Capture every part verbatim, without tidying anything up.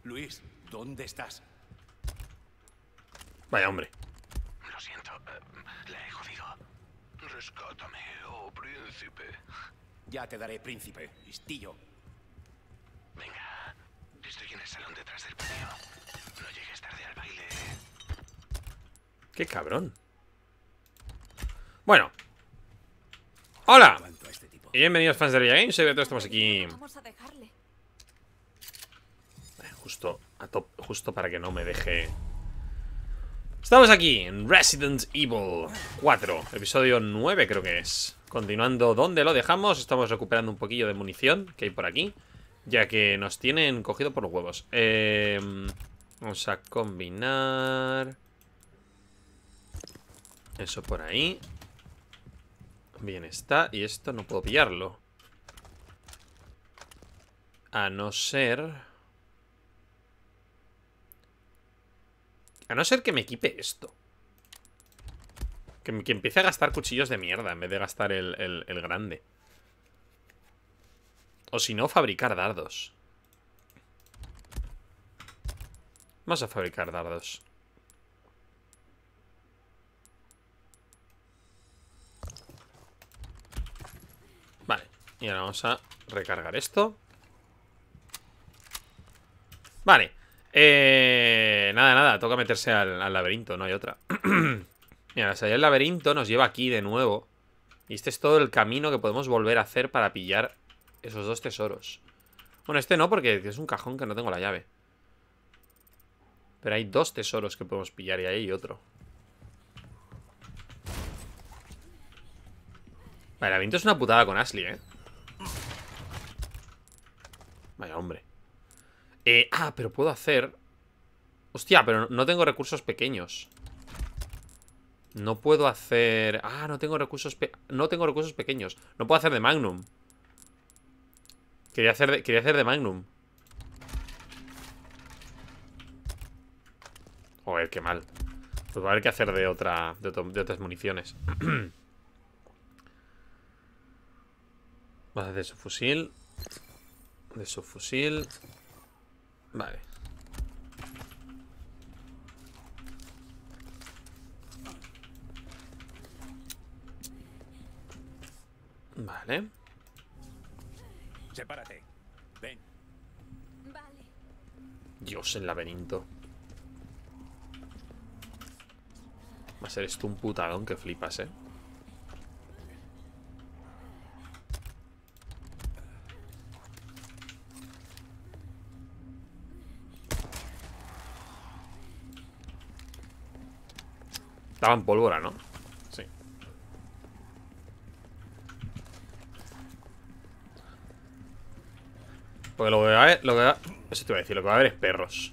Luis, ¿dónde estás? Vaya hombre. Lo siento, eh, la he jodido. Rescátame, oh príncipe. Ya te daré, príncipe, listillo. Venga, estoy en el salón detrás del patio. No llegues tarde al baile. Qué cabrón. Bueno. ¡Hola! Aguanto a este tipo. Y bienvenidos fans de Raya Games. Hoy estamos aquí Vamos a dejarle. eh, justo, a top, justo para que no me deje. Estamos aquí en Resident Evil cuatro, episodio nueve creo que es. Continuando donde lo dejamos. Estamos recuperando un poquillo de munición que hay por aquí, ya que nos tienen cogido por los huevos. eh, Vamos a combinar eso por ahí. Bien está. Y esto no puedo pillarlo, a no ser A no ser que me equipe esto, que, que empiece a gastar cuchillos de mierda en vez de gastar el, el, el grande. O si no, fabricar dardos. Vamos a fabricar dardos. Vale, y ahora vamos a recargar esto. Vale. Eh, nada, nada, toca meterse al, al laberinto, no hay otra. Mira, salir del laberinto nos lleva aquí de nuevo. Y este es todo el camino que podemos volver a hacer para pillar esos dos tesoros. Bueno, este no, porque es un cajón que no tengo la llave. Pero hay dos tesoros que podemos pillar y ahí hay otro. Vale, el laberinto es una putada con Ashley, ¿eh? Vaya, hombre. Eh, ah, pero puedo hacer... Hostia, pero no tengo recursos pequeños. No puedo hacer... Ah, no tengo recursos pe... No tengo recursos pequeños. No puedo hacer de Magnum. Quería hacer de, Quería hacer de Magnum. Joder, qué mal. Pues va a haber que hacer de otra... De, otro, de otras municiones. Vamos a hacer su fusil. De su fusil. Vale. Vale. Sepárate. Ven. Vale. Dios, el laberinto. Va a ser esto un putadón que flipas, eh. Estaba en pólvora, ¿no? Sí. Porque lo que va a haber, lo que va, eso te iba a decir, lo que va a haber es perros.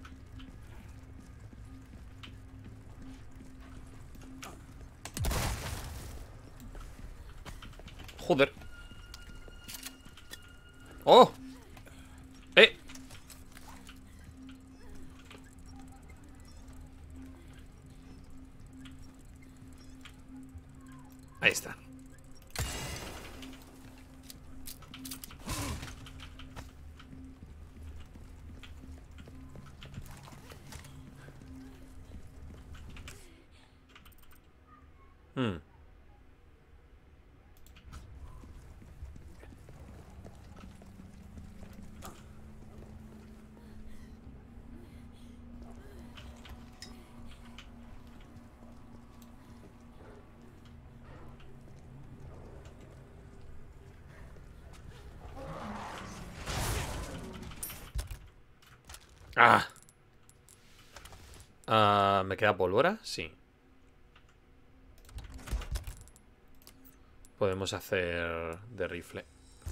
Joder. ¡Oh! ¡Eh! Ahí está. Hmm. Ah. Ah, ¿me queda pólvora? Sí. Podemos hacer de rifle.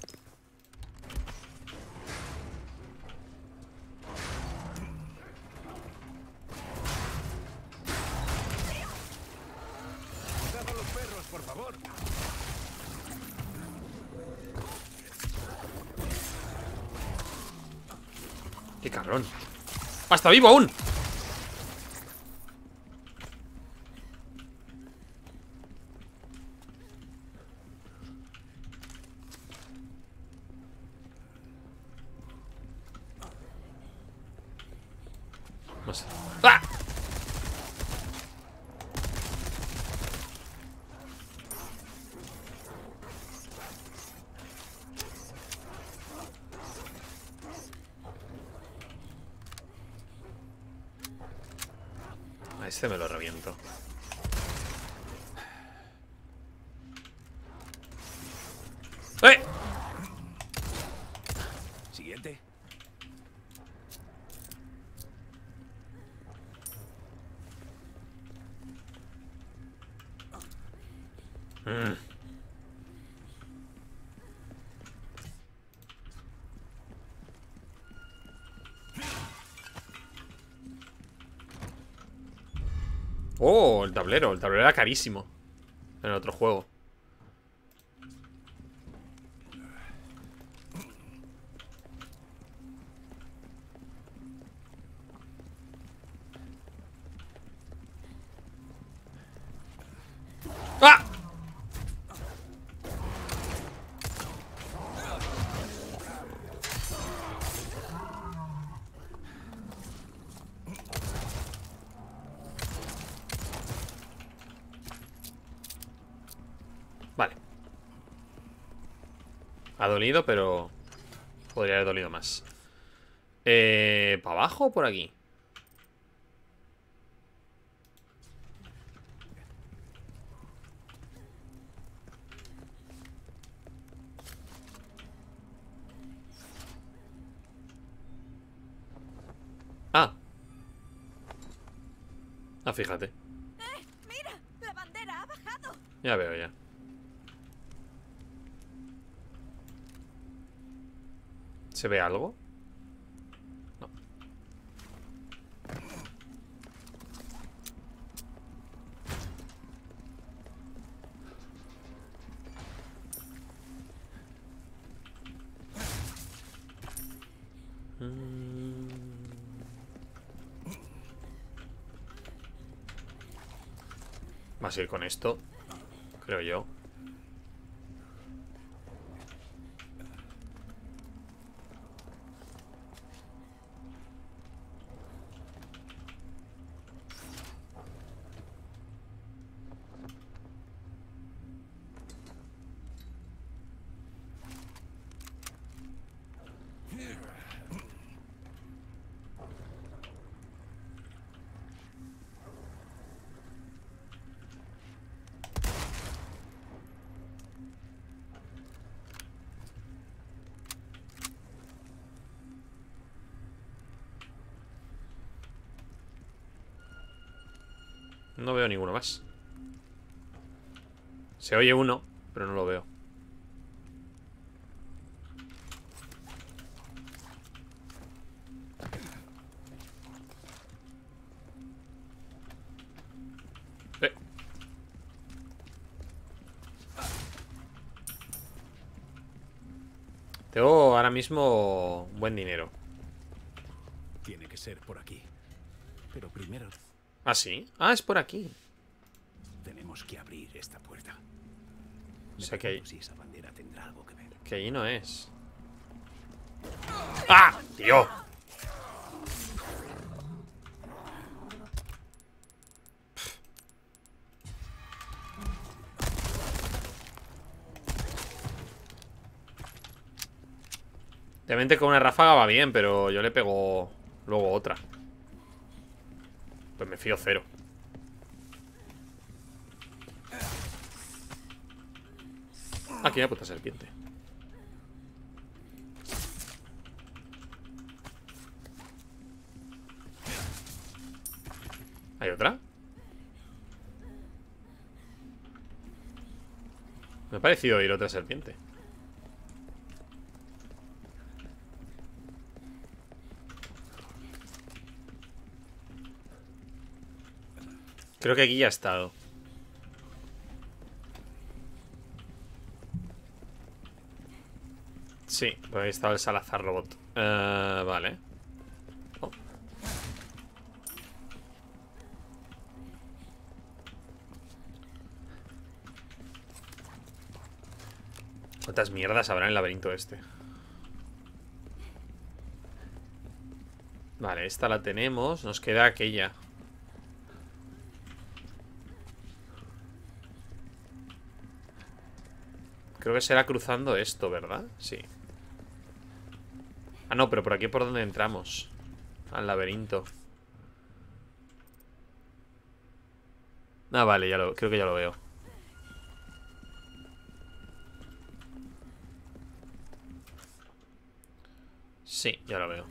¡Cuidado a los perros, por favor! ¡Qué cabrón! ¡Ah, está vivo aún! No sé. ¡Ah! A este me lo reviento. ¡Eh! Siguiente. Mm. Oh, el tablero. El tablero era carísimo en el otro juego. ¡Ah! Vale. Ha dolido, pero podría haber dolido más. Eh, ¿para abajo o por aquí? Ah. Ah, fíjate. ¡Eh! ¡Mira! ¡La bandera ha bajado! Ya veo, ya. ¿Se ve algo? No. Mm. Vas a ir con esto, creo yo. No veo ninguno más. Se oye uno, pero no lo veo. Eh. Tengo ahora mismo buen dinero. Tiene que ser por aquí. Pero primero ¿Ah, sí? Ah, es por aquí. tenemos que abrir esta puerta. O sea que ahí, Si esa bandera tendrá algo que ver. que ahí no es. ¡Ah! ¡Tío! Obviamente con una ráfaga va bien, pero yo le pego luego otra. Pues me fío cero. Aquí hay una puta serpiente. ¿Hay otra? Me ha parecido oír otra serpiente. Creo que aquí ya ha estado. Sí, pues ahí estaba el Salazar Robot. Uh, vale. Oh. ¿Cuántas mierdas habrá en el laberinto este? Vale, esta la tenemos. Nos queda aquella. Creo que será cruzando esto, ¿verdad? Sí. Ah, no, pero por aquí por donde entramos. Al laberinto. Ah, vale, ya lo, creo que ya lo veo. Sí, ya lo veo.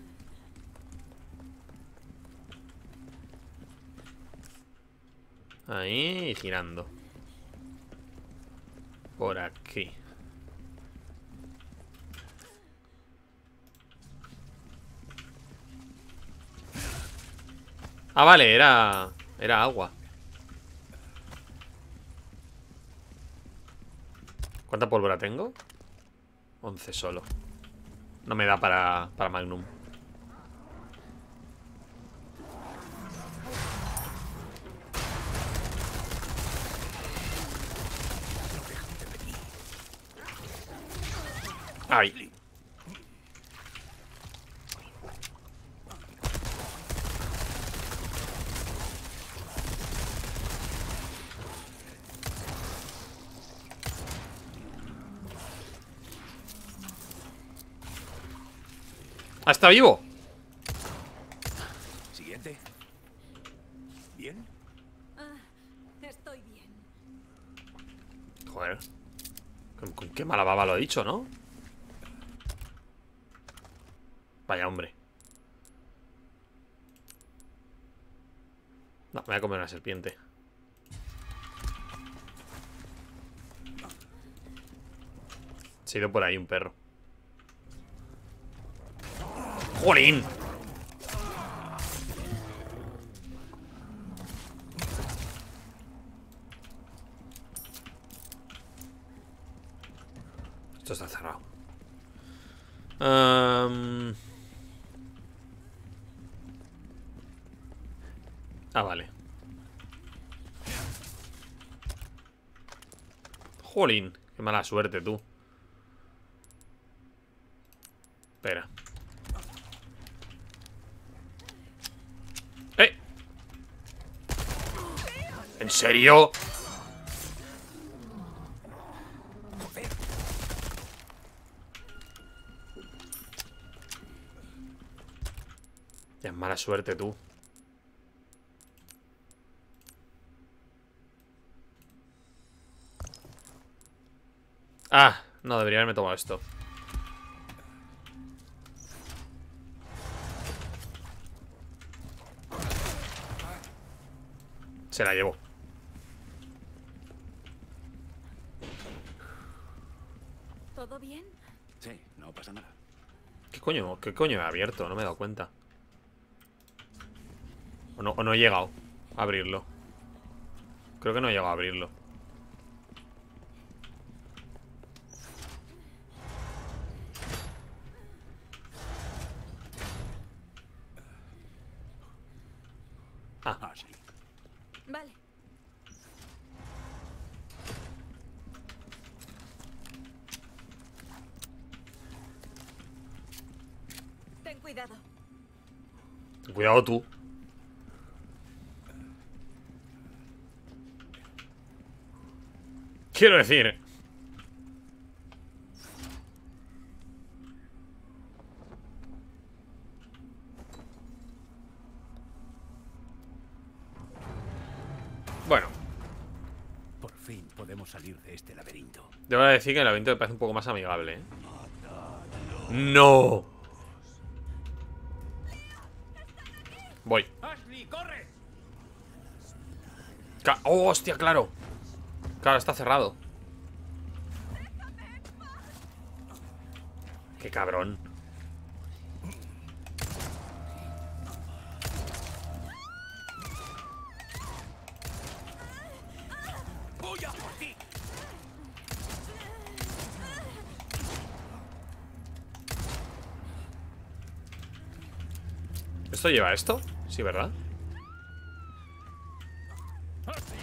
Ahí, girando. Por aquí. Ah, vale, era... Era agua. ¿Cuánta pólvora tengo? once solo. No me da para, para Magnum. Ay. ¿Ah, está vivo? Siguiente. ¿Bien? Ah, estoy bien. Joder. ¿Con, con qué mala baba lo ha dicho, no? Vaya hombre. No, me voy a comer una serpiente. Se ha ido por ahí un perro. ¡Jolín! Esto está cerrado. Um... Ah, vale. Jolín, qué mala suerte, tú. Espera. ¡Eh! ¿En serio? Ya es mala suerte, tú. Ah, no, debería haberme tomado esto. Se la llevó. ¿Todo bien? Sí, no pasa nada. ¿Qué coño? ¿Qué coño he abierto? No me he dado cuenta. O no, o no he llegado a abrirlo. Creo que no he llegado a abrirlo. Ah, Ah, sí. Vale. Ten cuidado. cuidado tú. Quiero decir... Bueno, Por fin podemos salir de este laberinto. debo decir que el laberinto me parece un poco más amigable, ¿eh? ¡No! Voy. ¡Ashley, corre! Ca- ¡Oh, hostia, claro! Claro, está cerrado. ¡Qué cabrón! ¡Voy a por ti! ¿Esto lleva esto? Sí, ¿verdad? ¡Ashley!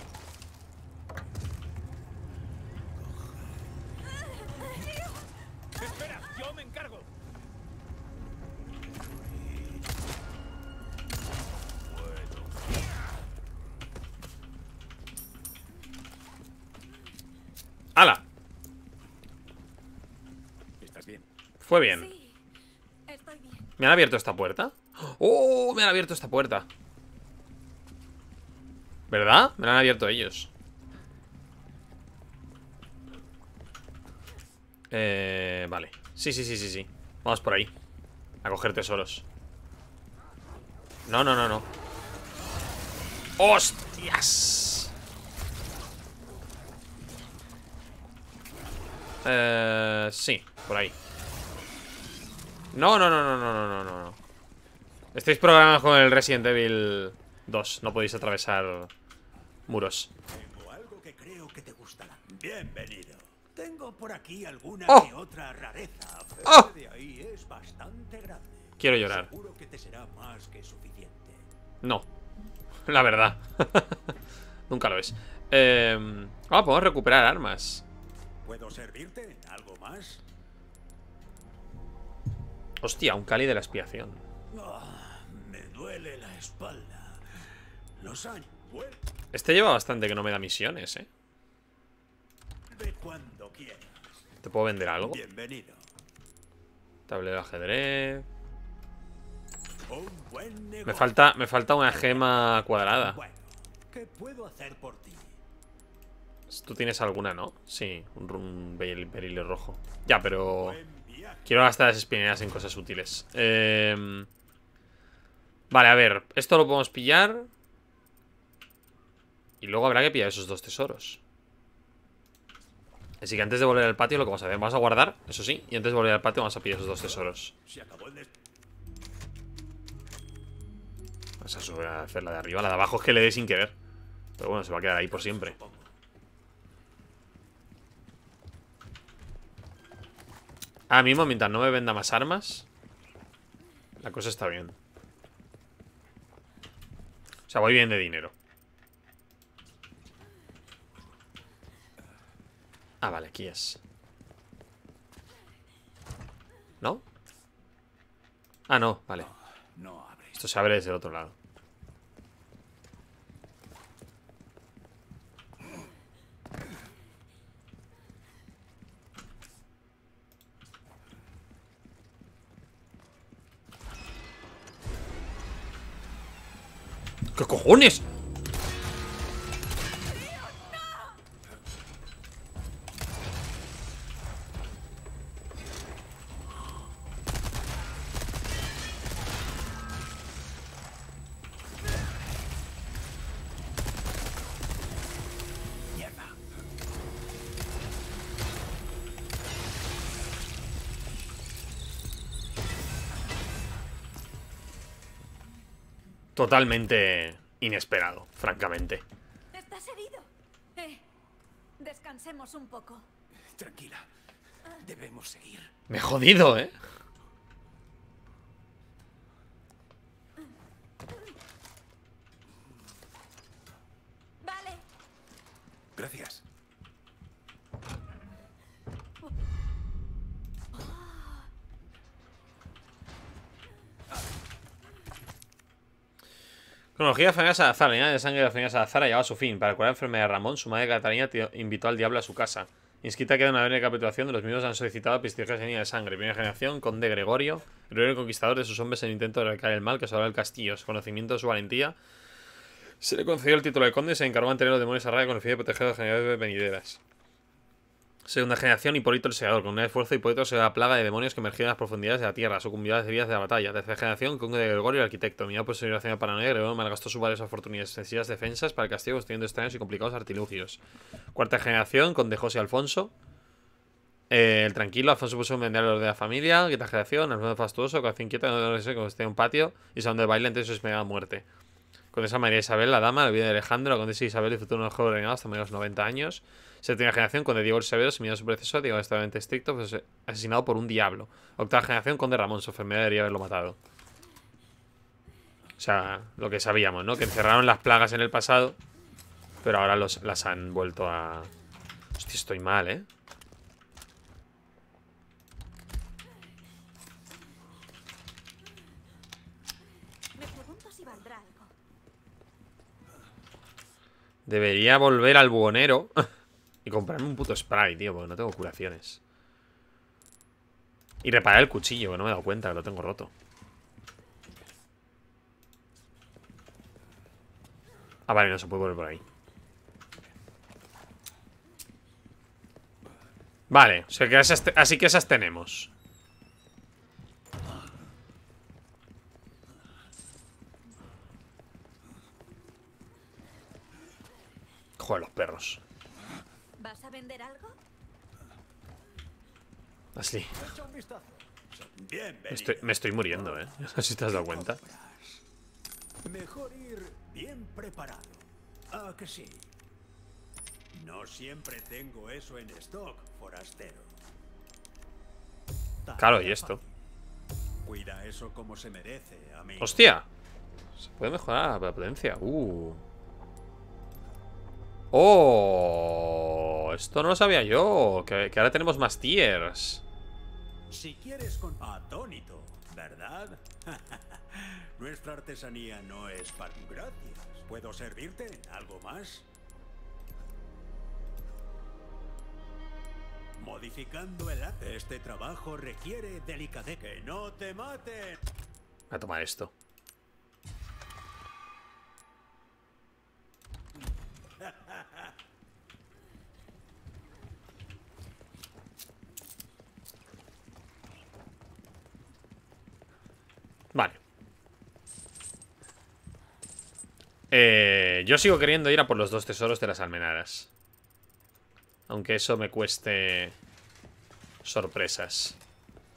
Espera, yo me encargo. Fue bien. Sí, estoy bien. ¿Me han abierto esta puerta? ¡Oh! Me han abierto esta puerta. ¿Verdad? Me la han abierto ellos. Eh... Vale. Sí, sí, sí, sí, sí. Vamos por ahí. A coger tesoros. No, no, no, no. ¡Hostias! Eh... Sí, por ahí. No, no, no, no, no, no, no, no. Estáis programados con el Resident Evil dos. No podéis atravesar muros. Tengo algo que creo que te gustará. Bienvenido. Tengo por aquí alguna ¡Oh! que otra rareza. Pero ¡Oh! de ahí es bastante grande. Quiero llorar. Seguro que te será más que suficiente. No. La verdad. Nunca lo es. Eh... Ah, podemos recuperar armas. ¿Puedo servirte en algo más? Hostia, un cáliz de la expiación. Ah, me duele la espalda. Los años. Vuelve Este lleva bastante que no me da misiones, eh. cuando quieras. ¿Te puedo vender algo? Bienvenido. Tablero de ajedrez. Un buen negocio. Me falta, me falta una gema cuadrada. Bueno, ¿qué puedo hacer por ti? Tú tienes alguna, ¿no? Sí, un, un beril, beril rojo. Ya, pero... Buen viaje. Quiero gastar las espineras en cosas útiles. Eh... Vale, a ver. Esto lo podemos pillar. Y luego habrá que pillar esos dos tesoros. Así que antes de volver al patio lo que vamos a hacer, vamos a guardar, eso sí. Y antes de volver al patio vamos a pillar esos dos tesoros. Se acabó el des- Vamos a subir a hacer la de arriba. La de abajo es que le dé sin querer. Pero bueno, se va a quedar ahí por siempre. Ahora mismo, mientras no me venda más armas, la cosa está bien. O sea, voy bien de dinero. Ah, vale, aquí es. ¿No? Ah, no, vale. No abre. Esto se abre desde el otro lado. ¿Qué cojones? Totalmente inesperado, francamente. ¿Estás herido? Eh, descansemos un poco. Tranquila. Debemos seguir. Me he jodido, ¿eh? Vale. Gracias. Cronología de Familia Salazar. La línea de sangre de la familia Salazar ha llegado a su fin. Para curar la enfermedad de Ramón, su madre Catalina invitó al diablo a su casa. Inscrita queda una breve recapitulación de los mismos han solicitado prestigiosas línea de sangre. Primera generación, Conde Gregorio, el héroe conquistador de sus hombres en el intento de erradicar el mal que asolaba el castillo. Su conocimiento de su valentía. Se le concedió el título de conde y se encargó de mantener a los demonios a raya con el fin de proteger a las generaciones venideras. Segunda generación, Hipólito el Segador. Con un esfuerzo, Hipólito se da plaga de demonios que emergían en las profundidades de la tierra. Sucumbió a las heridas de la batalla. Tercera generación, Conde de Gregorio, el arquitecto. Mirado por su generación de paranoia, Gregorio malgastó sus varias oportunidades sencillas defensas para el castillo construyendo extraños y complicados artilugios. Cuarta generación, Conde José Alfonso. Eh, el tranquilo, Alfonso puso un vender de la familia. Quinta generación, Alfonso fastuoso, corazón inquieto, no sé, como esté un patio y salón de baile entre su esperada muerte. Condesa María Isabel, la dama, la vida de Alejandro, la condesa Isabel y futuro juego reinado hasta menos noventa años. Séptima generación, conde Diego el Severo, sin miedo a su proceso, Diego extremadamente estricto, pues asesinado por un diablo. Octava generación, conde Ramón, su enfermedad debería haberlo matado. O sea, lo que sabíamos, ¿no? Que encerraron las plagas en el pasado, pero ahora los, las han vuelto a... Hostia, estoy mal, ¿eh? Me pregunto si valdrá algo. Debería volver al buhonero y comprarme un puto spray, tío, porque no tengo curaciones. Y reparar el cuchillo, que no me he dado cuenta, que lo tengo roto. Ah, vale, no se puede volver por ahí. Vale, o sea que esas, así que esas tenemos. Joder, los perros. ¿Vas a vender algo? Así. Bienvenido. Me estoy, me estoy muriendo, eh. No sé si te has dado cuenta. Mejor ir bien preparado. Ah, que sí. No siempre tengo eso en stock, forastero. Claro, y esto. Cuida eso como se merece, amigo. ¡Hostia! Se puede mejorar la potencia. Uh. ¡Oh! Esto no lo sabía yo. Que, que ahora tenemos más tiers. Si quieres con... Atónito, ¿verdad? Nuestra artesanía no es para... Gracias. ¿Puedo servirte? ¿Algo más? Modificando el... Este trabajo requiere delicadeza. ¡Que no te maten! Voy a tomar esto. Vale. Eh, yo sigo queriendo ir a por los dos tesoros de las almenaras. Aunque eso me cueste sorpresas.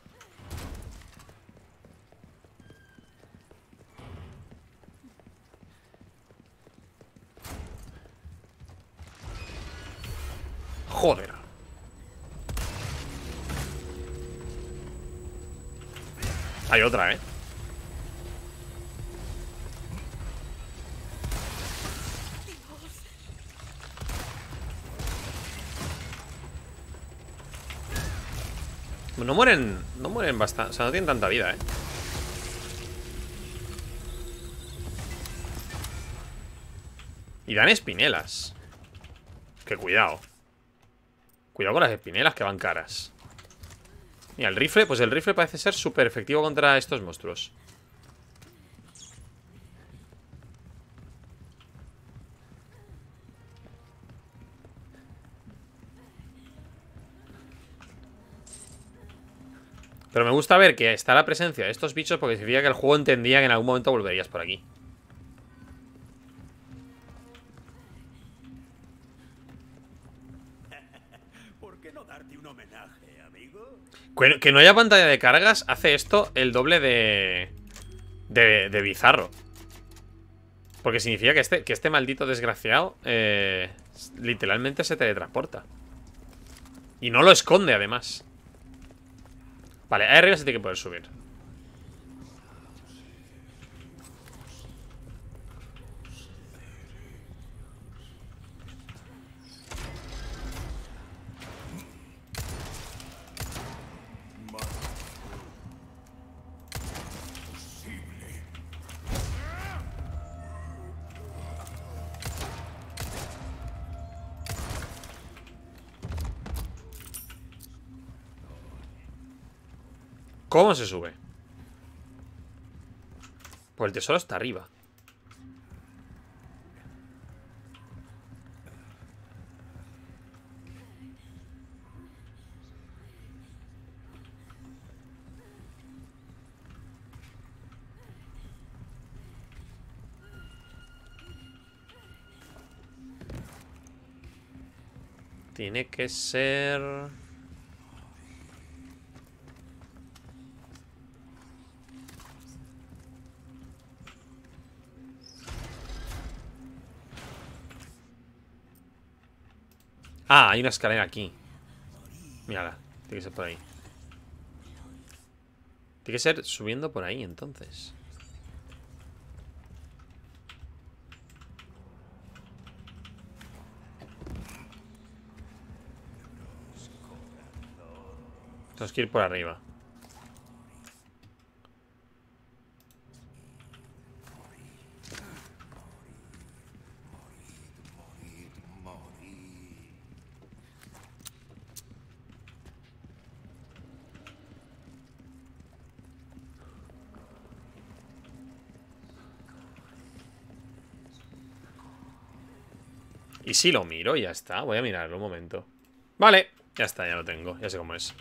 Joder. Hay otra, ¿eh? No mueren, no mueren bastante, o sea, no tienen tanta vida, ¿eh? Y dan espinelas. Que cuidado. Cuidado con las espinelas que van caras. Mira, el rifle, pues el rifle parece ser súper efectivo contra estos monstruos. Pero me gusta ver que está la presencia de estos bichos porque significa que el juego entendía que en algún momento volverías por aquí. ¿Por qué no darte un homenaje, amigo? Que, que no haya pantalla de cargas hace esto el doble de... De, de bizarro. Porque significa que este, que este maldito desgraciado eh, literalmente se teletransporta. Y no lo esconde, además. Vale, ahí arriba se tiene que poder subir. ¿Cómo se sube? Pues el tesoro está arriba. Tiene que ser... Ah, hay una escalera aquí. Mírala, tiene que ser por ahí. Tiene que ser subiendo por ahí, entonces. Tenemos que ir por arriba. Y si lo miro, ya está. Voy a mirarlo un momento. Vale, ya está, ya lo tengo. Ya sé cómo es.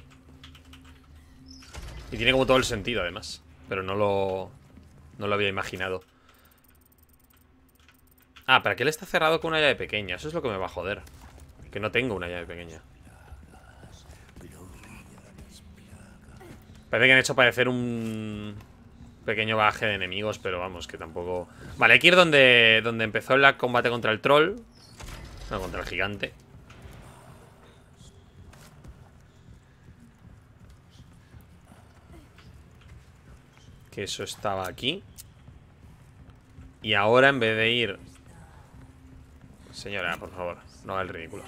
Y tiene como todo el sentido, además. Pero no lo... No lo había imaginado. Ah, ¿para qué él está cerrado con una llave pequeña? Eso es lo que me va a joder. Que no tengo una llave pequeña. Parece que han hecho parecer un pequeño bagaje de enemigos, pero vamos, que tampoco... Vale, hay que ir donde, donde empezó el combate contra el troll. No, contra el gigante. Que eso estaba aquí. Y ahora en vez de ir... Señora, por favor, no haga el ridículo.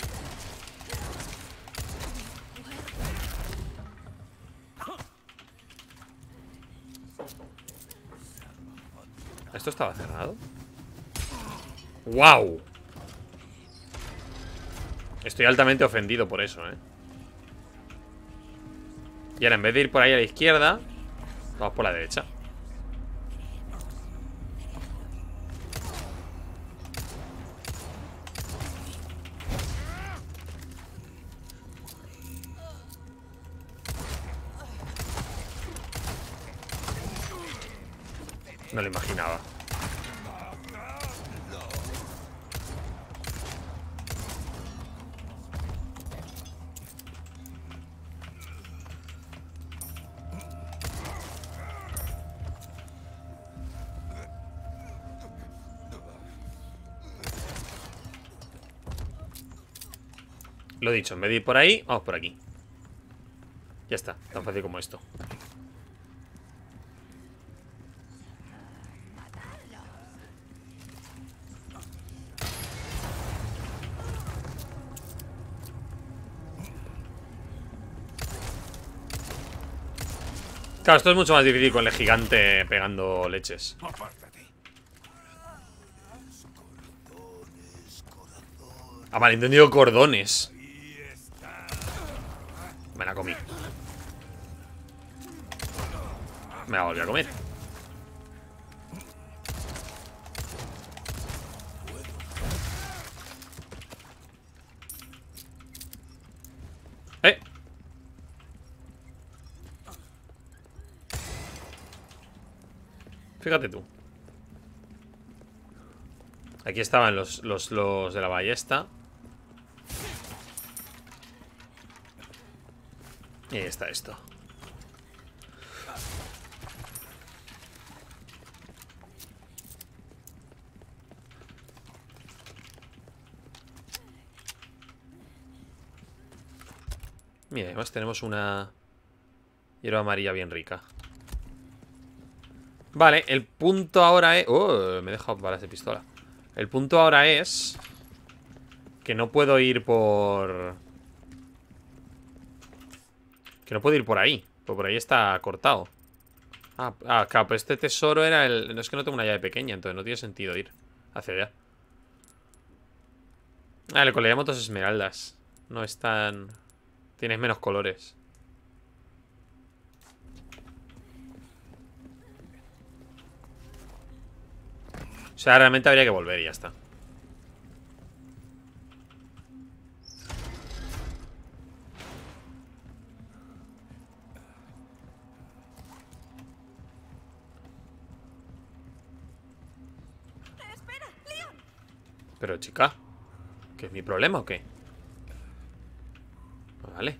¿Esto estaba cerrado? ¡Wow! Estoy altamente ofendido por eso, ¿eh? Y ahora en vez de ir por ahí a la izquierda, vamos por la derecha. No lo imaginaba. Lo dicho, en vez de ir por ahí, vamos por aquí. Ya está, tan fácil como esto. Claro, esto es mucho más difícil con el gigante pegando leches. Ah, vale, entendido cordones. Me la comí. Me la volví a comer. Eh Fíjate tú. Aquí estaban los, los, los de la ballesta. Y ahí está esto. Mira, además tenemos una hierba amarilla bien rica. Vale, el punto ahora es... Oh, me he dejado balas de pistola. El punto ahora es que no puedo ir por... Que no puedo ir por ahí. Porque por ahí está cortado. Ah, ah, claro, pero este tesoro era el... No, es que no tengo una llave pequeña, entonces no tiene sentido ir hacia allá. Ah, le coleamos dos esmeraldas. No están... Tienes menos colores. O sea, realmente habría que volver y ya está. Espera, Leon. Pero chica, ¿qué es mi problema o qué? Vale.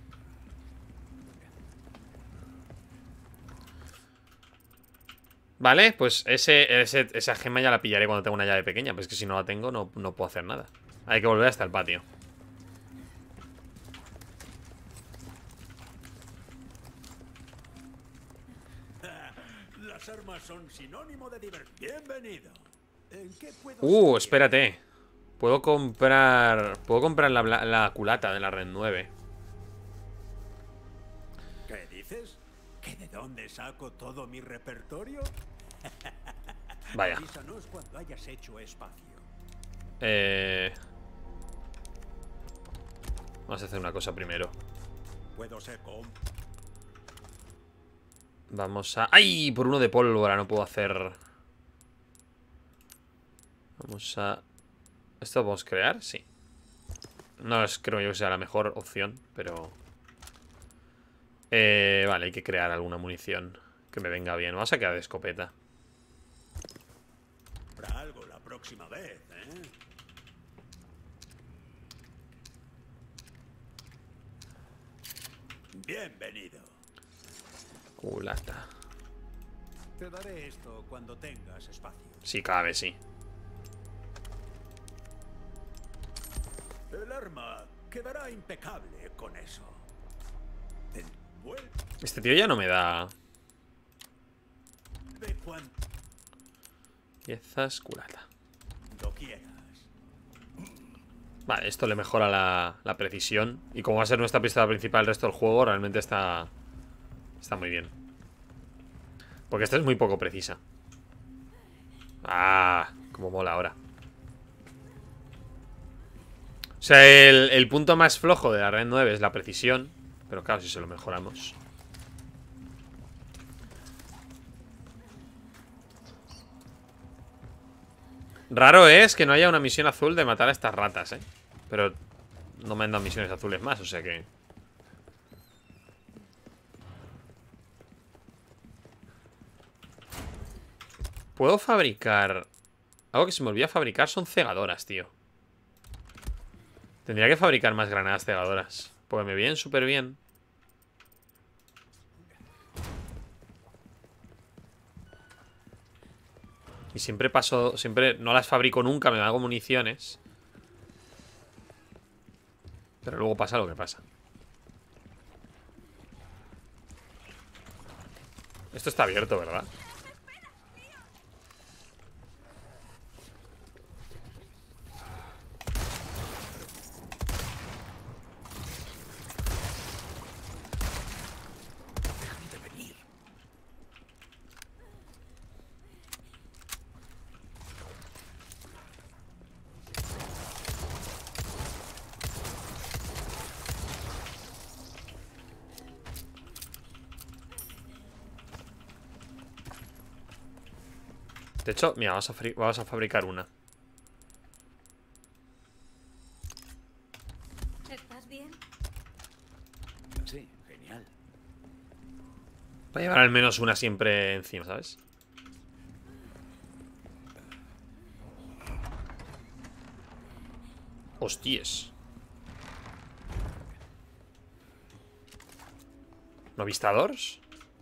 Vale, pues ese, ese, esa gema ya la pillaré cuando tenga una llave pequeña. Pues es que si no la tengo no, no puedo hacer nada. Hay que volver hasta el patio. Las armas son sinónimo de diversión. Bienvenido. ¿En qué puedo Uh, servir? espérate. Puedo comprar... Puedo comprar la, la culata de la red nueve. ¿Qué dices? ¿Que de dónde saco todo mi repertorio? Vaya. Avísanos cuando hayas hecho espacio. Eh... Vamos a hacer una cosa primero. Puedo ser con... Vamos a... ¡Ay! Por uno de pólvora no puedo hacer... Vamos a... ¿Esto lo podemos crear? Sí. No es, creo yo, que sea la mejor opción, pero... Eh, vale, hay que crear alguna munición que me venga bien. Vamos a quedar de escopeta. Para algo la próxima vez, ¿eh? Bienvenido. Culata. Te daré esto cuando tengas espacio. Sí, cabe, sí. El arma quedará impecable con eso. Envuelve Este tío ya no me da cuando piezas, culata. quieras. Vale, esto le mejora la, la precisión. Y como va a ser nuestra pistola principal el resto del juego, realmente está Está muy bien. Porque esta es muy poco precisa. Ah, como mola ahora. O sea, el, el punto más flojo de la Red nueve es la precisión. Pero claro, si se lo mejoramos. Raro es que no haya una misión azul de matar a estas ratas, ¿eh? Pero no me han dado misiones azules más, o sea que... Puedo fabricar... Algo que se me olvida fabricar son cegadoras, tío. Tendría que fabricar más granadas cegadoras, porque me vienen súper bien. Y siempre paso... Siempre no las fabrico nunca, me hago municiones. Pero luego pasa lo que pasa. Esto está abierto, ¿verdad? De hecho, mira, vamos a, vamos a fabricar una. ¿Estás bien? Sí, genial. Para llevar al menos una siempre encima, ¿sabes? Hostias. ¿No vistadores?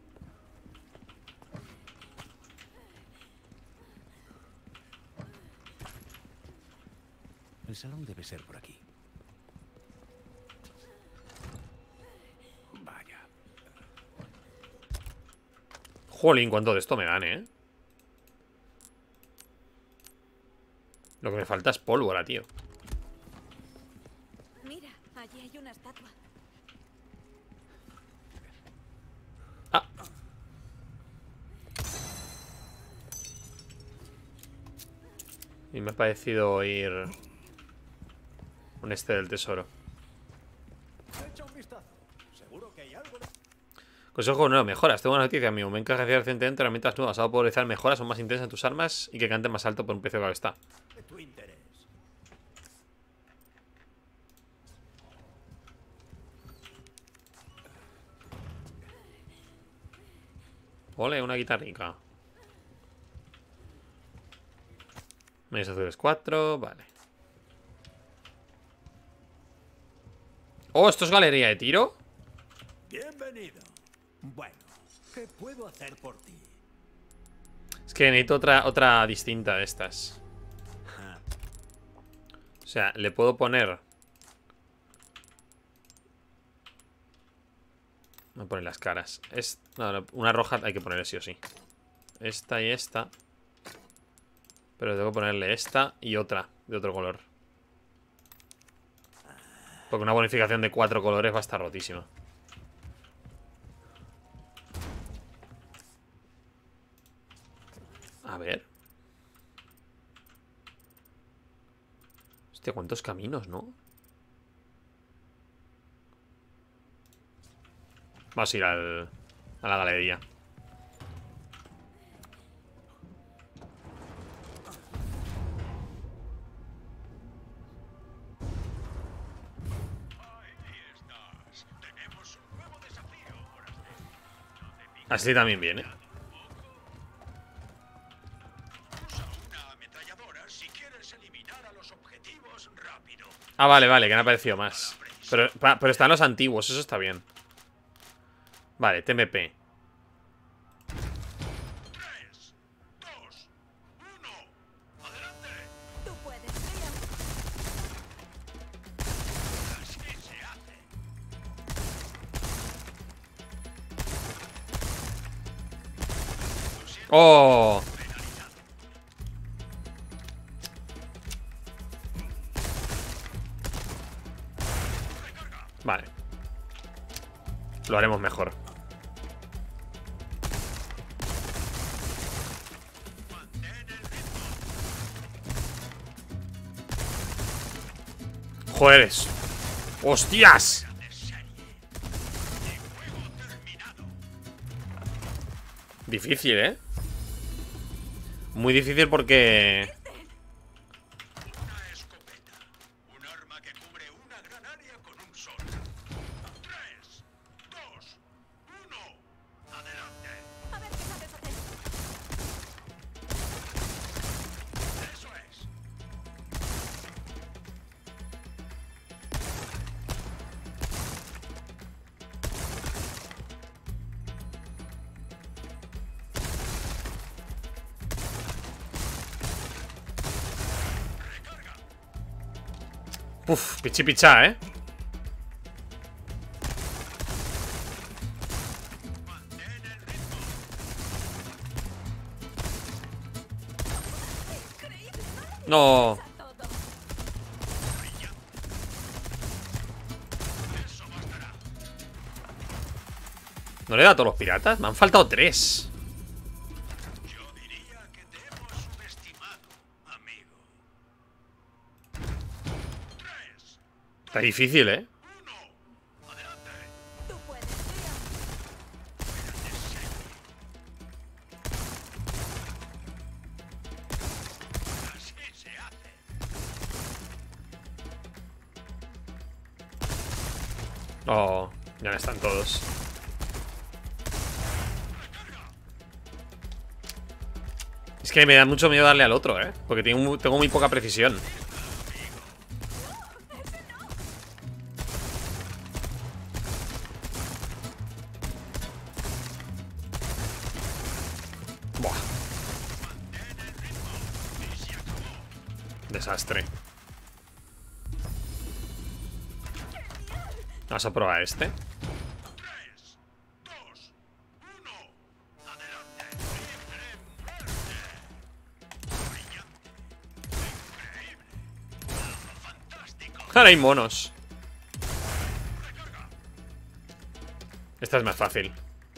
El salón debe ser por aquí. Vaya. Jolín, cuánto de esto me gane, ¿eh? Lo que me falta es pólvora, tío. Mira, allí hay una estatua. Ah. Y me ha parecido oír un este del tesoro. Echa un vistazo. Seguro que hay algo de... Consejo nuevo, mejoras. Tengo una noticia, amigo. Me encaja recientemente herramientas nuevas. Ahora puedo realizar mejoras, son más intensas en tus armas y que canten más alto por un precio que está. de tu interés. Ole, una guitarrica. Medios azules cuatro, vale. Oh, ¿esto es galería de tiro? Bienvenido. Bueno, ¿qué puedo hacer por ti? Es que necesito otra, otra distinta de estas. Ah, O sea, le puedo poner... Voy a poner las caras. Es... no, no, una roja hay que ponerle sí o sí. Esta y esta. Pero tengo que ponerle esta y otra de otro color. Porque una bonificación de cuatro colores va a estar rotísima. A ver. Hostia, cuántos caminos, ¿no? Vamos a ir al, a la galería. Así también viene. Ah, vale, vale, que han aparecido más. Pero, pero están los antiguos, eso está bien. Vale, T M P. ¡Oh! Vale. Lo haremos mejor. Joder. ¡Hostias! Difícil, ¿eh? Muy difícil porque... Uf, pichi picha, ¿eh? No. ¿No le da a todos los piratas? Me han faltado tres. Está difícil, ¿eh? Oh, ya están todos. Es que me da mucho miedo darle al otro, ¿eh? Porque tengo muy, tengo muy poca precisión. Buah. Desastre. Vamos a probar este. Ahora hay monos. Esta es más fácil.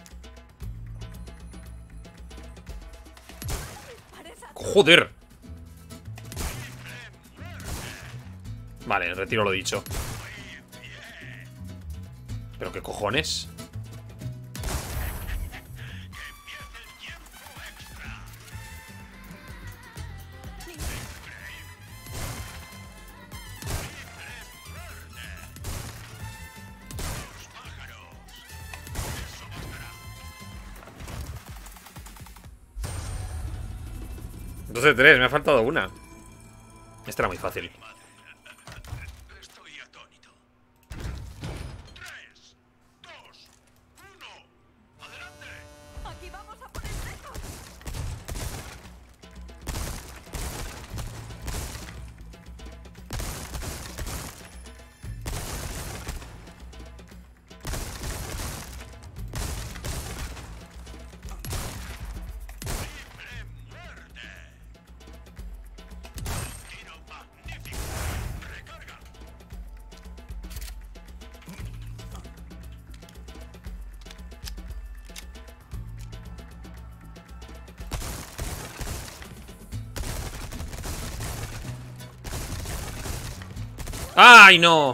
Joder. Vale, retiro lo dicho. ¿Pero qué cojones? Dos de tres, me ha faltado una. Esta era muy fácil. ¡Ay, no!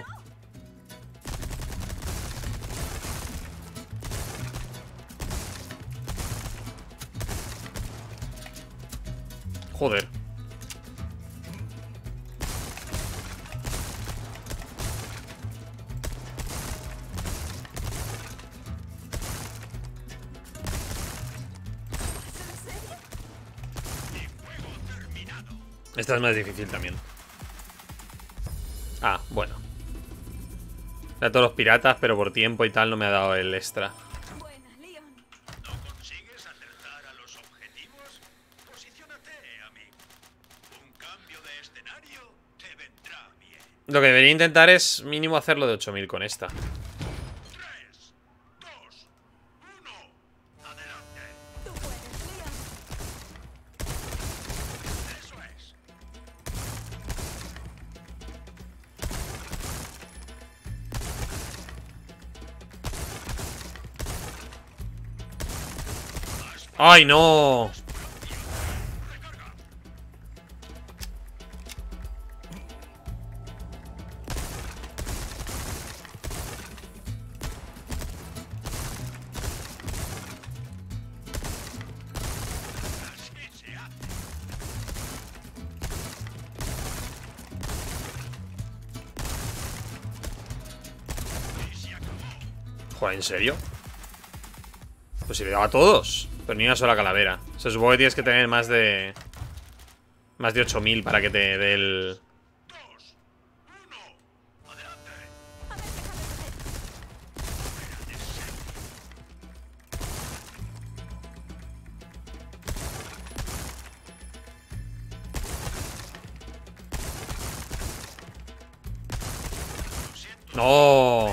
Joder. Esta es más difícil también. Ah, bueno. Era todos los piratas, pero por tiempo y tal no me ha dado el extra. Buena, Leon. ¿No consigues acertar a los objetivos? Posiciónate, amigo. Un cambio de escenario te vendrá bien. Lo que debería intentar es mínimo hacerlo de ocho mil con esta. tres, dos, uno. Adelante. Tú puedes, Leon. Eso es. ¡Ay, no! Así se hace. Y se acabó. Joder, ¿en serio? Pues si le daba a todos. Pero ni una sola calavera. Se supone que tienes que tener más de... Más de ocho mil para que te dé el... Dos, uno. Adelante. A ver, déjame ver. ¡No!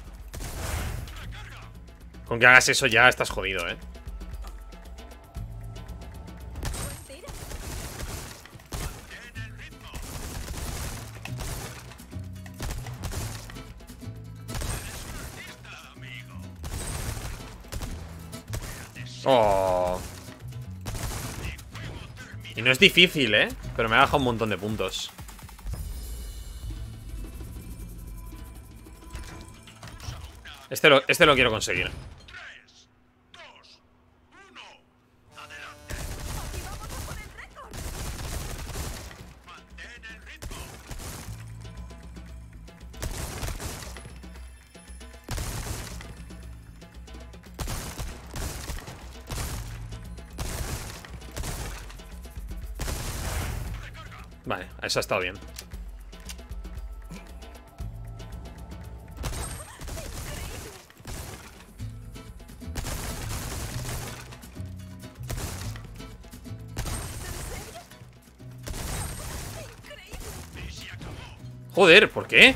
Con que hagas eso ya estás jodido, ¿eh? Buen tiro. En el ritmo. Eres un artista, amigo. Oh. Y no es difícil, ¿eh? Pero me ha bajado un montón de puntos. Este lo, este lo quiero conseguir. tres, dos, uno. Adelante. Aquí vamos a por el récord. Mantén el ritmo. Vale, eso ha estado bien. Increíble. Y se acabó. Joder, ¿por qué?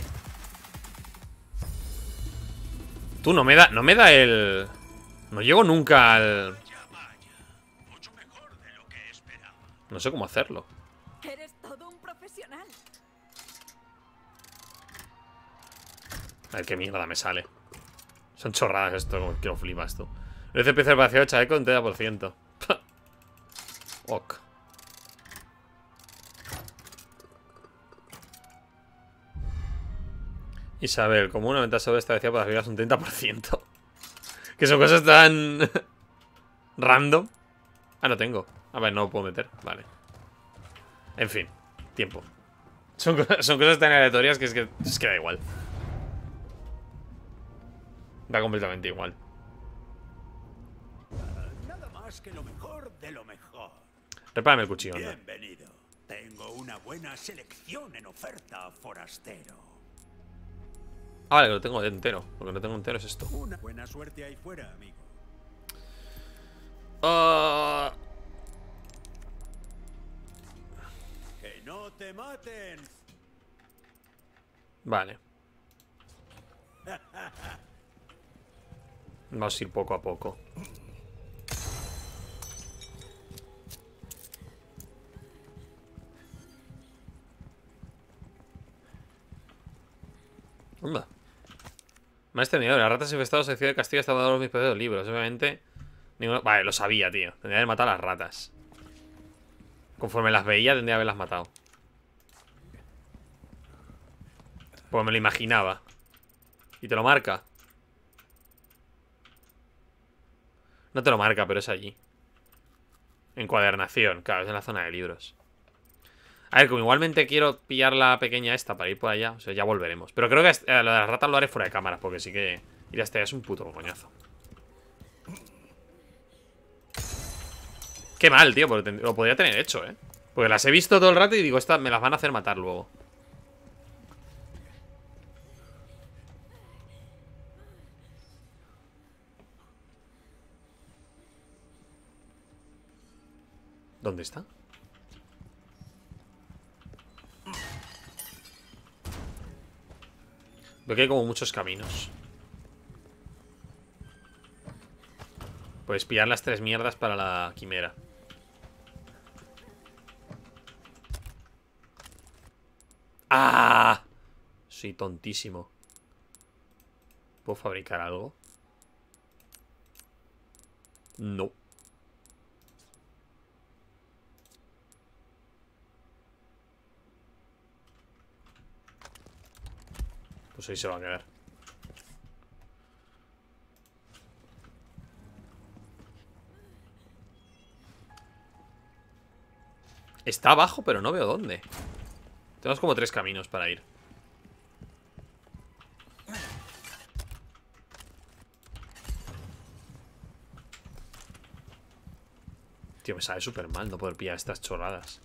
Tú, no me da, no me da el... No llego nunca al... Ya vaya. Mucho mejor de lo que esperaba. No sé cómo hacerlo. Eres todo un profesional. A ver qué mierda me sale. Son chorradas esto, como que lo flipas tú. El C P C vacío chaleco en treinta por ciento. Ok. Isabel, como una ventaja sobreestablecida por las vidas un treinta por ciento. Que son cosas tan... random. Ah, no tengo. A ver, no lo puedo meter. Vale. En fin. Tiempo. Son, co- son cosas tan aleatorias que es que, es que da igual. Da completamente igual. Nada más que lo mejor de lo mejor. Repárame el cuchillo, anda. Bienvenido. Tengo una buena selección en oferta, forastero. Ah, vale, que lo tengo entero. Lo que no tengo entero es esto. Una buena suerte ahí fuera, amigo. Ah, Que no te maten. vale. Vamos a ir poco a poco. Onda. Maestro Nido, las ratas infestadas sección de castigo estaban dando mis pedos libros. Obviamente. Ninguno... Vale, lo sabía, tío. Tendría que haber matado a las ratas. Conforme las veía, tendría que haberlas matado. Pues me lo imaginaba. Y te lo marca. No te lo marca, pero es allí. Encuadernación, claro, es en la zona de libros. A ver, como igualmente quiero pillar la pequeña esta para ir por allá, o sea, ya volveremos. Pero creo que eh, lo de las ratas lo haré fuera de cámara, porque sí que ir hasta allá es un puto coñazo. Qué mal, tío, porque lo podría tener hecho, ¿eh? Porque las he visto todo el rato y digo, estas me las van a hacer matar luego. ¿Dónde está? Veo que hay como muchos caminos. Puedes pillar las tres mierdas para la quimera. ¡Ah! Soy tontísimo. ¿Puedo fabricar algo? No. Pues ahí se va a quedar. Está abajo, pero no veo dónde. Tenemos como tres caminos para ir. Tío, me sabe súper mal no poder pillar estas chorradas.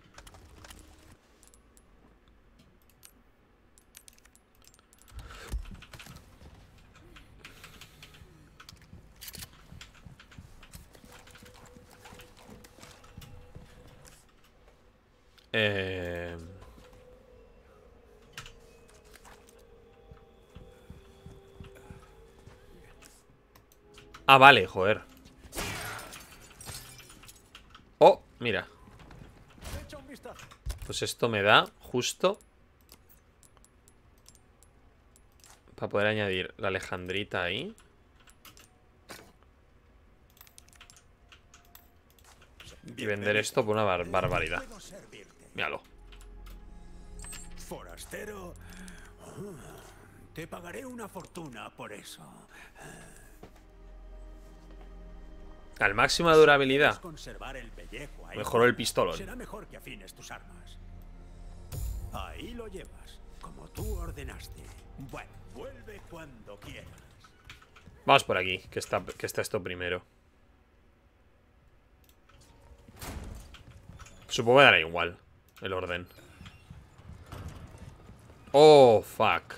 Eh... Ah, vale, joder. Oh, mira. Pues esto me da justo para poder añadir la alejandrita ahí. Y vender esto por una bar barbaridad. Míralo. Forastero, te pagaré una fortuna por eso. Al máximo de durabilidad. Conservar el pellejo ahí. Mejoró el pistolón. Será mejor que afines tus armas. Ahí lo llevas, como tú ordenaste. Bueno, vuelve cuando quieras. Vamos por aquí, que está, que está esto primero. Supongo que dará igual el orden. Oh, fuck.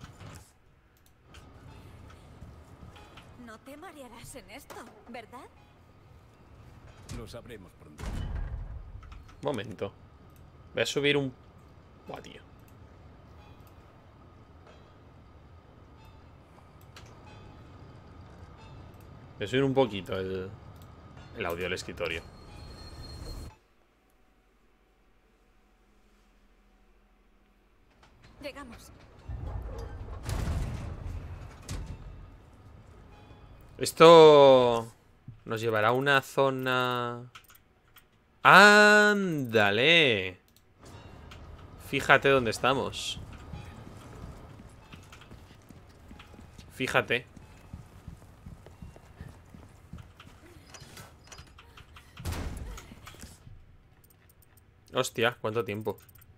No te marearás en esto, ¿verdad? Lo sabremos pronto. Momento. Voy a subir un... Buah, tío. Voy a subir un poquito el, el audio del escritorio. Llegamos. Esto nos llevará a una zona... ¡Ándale! Fíjate dónde estamos. Fíjate. Hostia, ¿cuánto tiempo?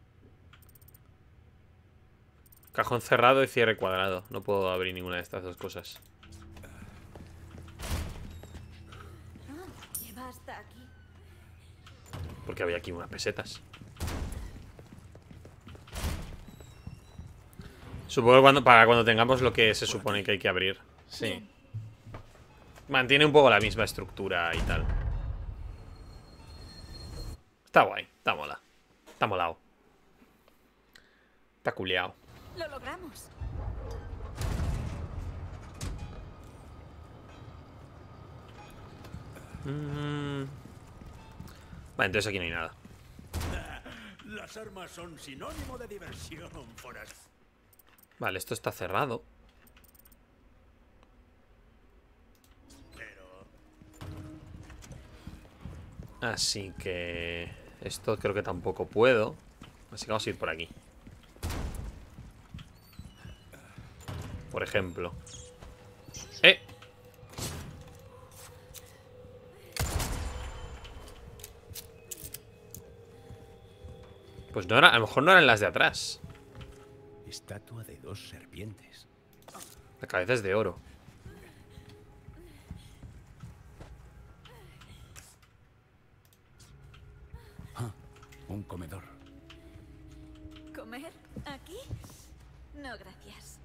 Cajón cerrado y cierre cuadrado. No puedo abrir ninguna de estas dos cosas. Ah, lleva hasta aquí. Porque había aquí unas pesetas. Supongo que cuando, para cuando tengamos lo que se supone que hay que abrir. Sí. Mantiene un poco la misma estructura y tal. Está guay, está mola. Está molado. Está culiao. Lo logramos. Mm. Vale, entonces aquí no hay nada. Las armas son sinónimo de diversión, forastero. Vale, esto está cerrado. Pero Así que... esto creo que tampoco puedo. Así que vamos a ir por aquí. Por ejemplo. ¡Eh! Pues no era, a lo mejor no eran las de atrás. Estatua de dos serpientes. La cabeza es de oro. Un comedor. ¿Comer? ¿Aquí? No, gracias.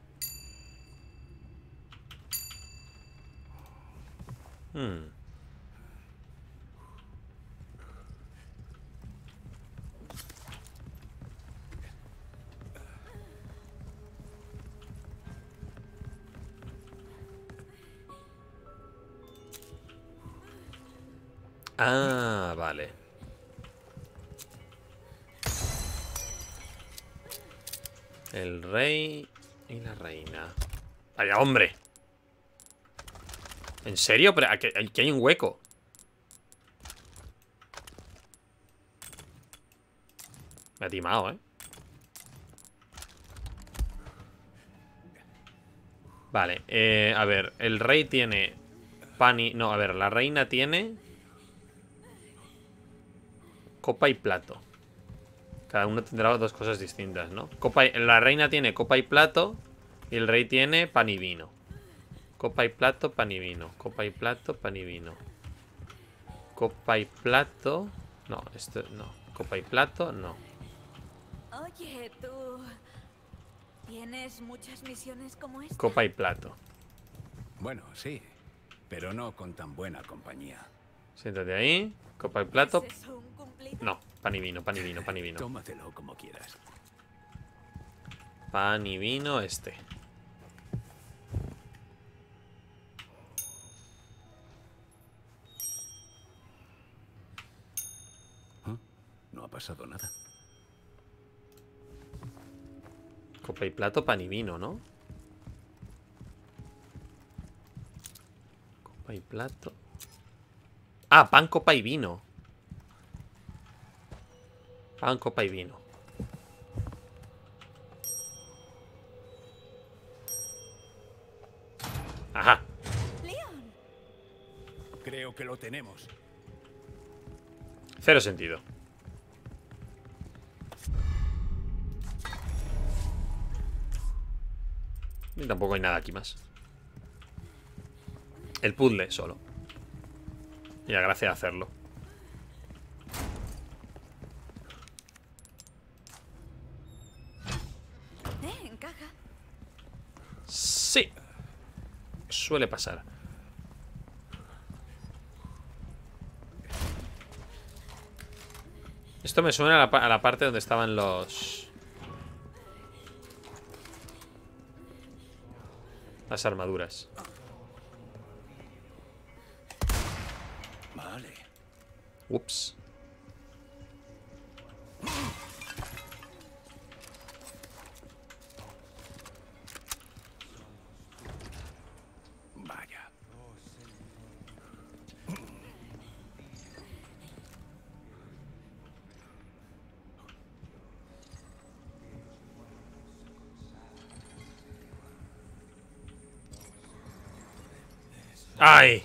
Hmm. Ah, vale. El rey y la reina. Vaya, hombre. ¿En serio? Pero aquí, aquí hay un hueco. Me ha timado, ¿eh? Vale, eh, a ver. El rey tiene pan y... No, a ver, la reina tiene copa y plato. Cada uno tendrá dos cosas distintas, ¿no? Copa y... La reina tiene copa y plato. Y el rey tiene pan y vino. Copa y plato, pan y vino. Copa y plato, pan y vino. Copa y plato. No, esto no. Copa y plato, no. Oye, tú... ¿Tienes muchas misiones como esta? Copa y plato. Bueno, sí, pero no con tan buena compañía. Siéntate ahí. Copa y plato. ¿Es eso un cumplido? No, pan y vino, pan y vino, pan y vino. Tómatelo como quieras. Pan y vino este. ¿Ah? No ha pasado nada. Copa y plato, pan y vino, ¿no? Copa y plato. Ah, pan, copa y vino. Pan, copa y vino. Ajá. Leon. Creo que lo tenemos. Cero sentido. Y tampoco hay nada aquí más. El puzzle solo. Y la gracia de hacerlo. Eh, encaja. Sí. Suele pasar. Esto me suena a la, a la parte donde estaban los... Las armaduras. Vale. Ups. Vaya. ¡Ay!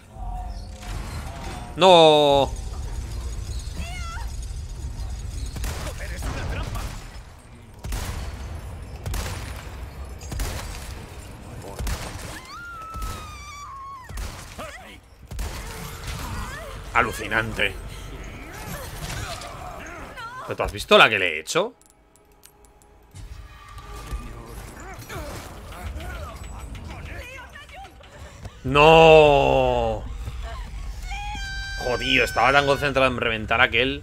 ¡No! Alucinante. ¿Pero tú has visto la que le he hecho? ¡No! Jodido, estaba tan concentrado en reventar a aquel.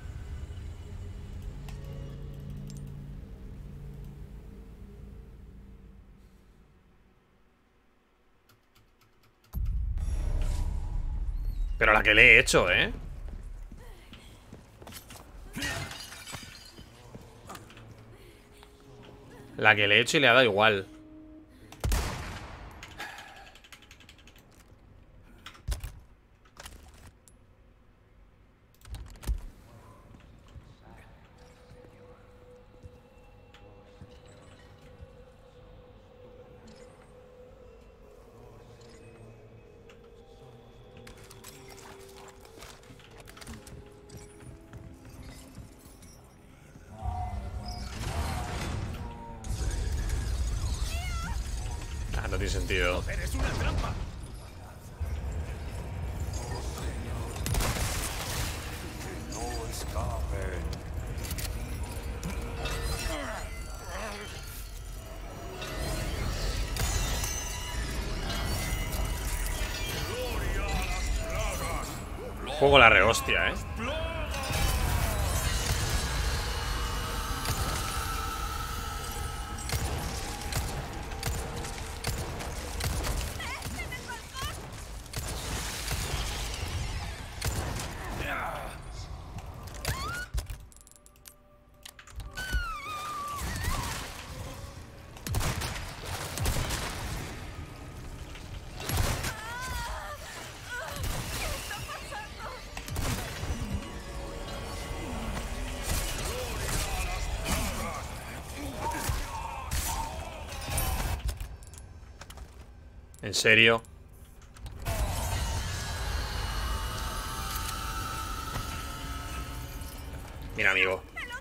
Pero la que le he hecho, ¿eh? La que le he hecho y le ha dado igual. Ah, no tiene sentido. ¡Eres una trampa! No escapen. Juego la rehostia, eh. ¿En serio? Mira, amigo.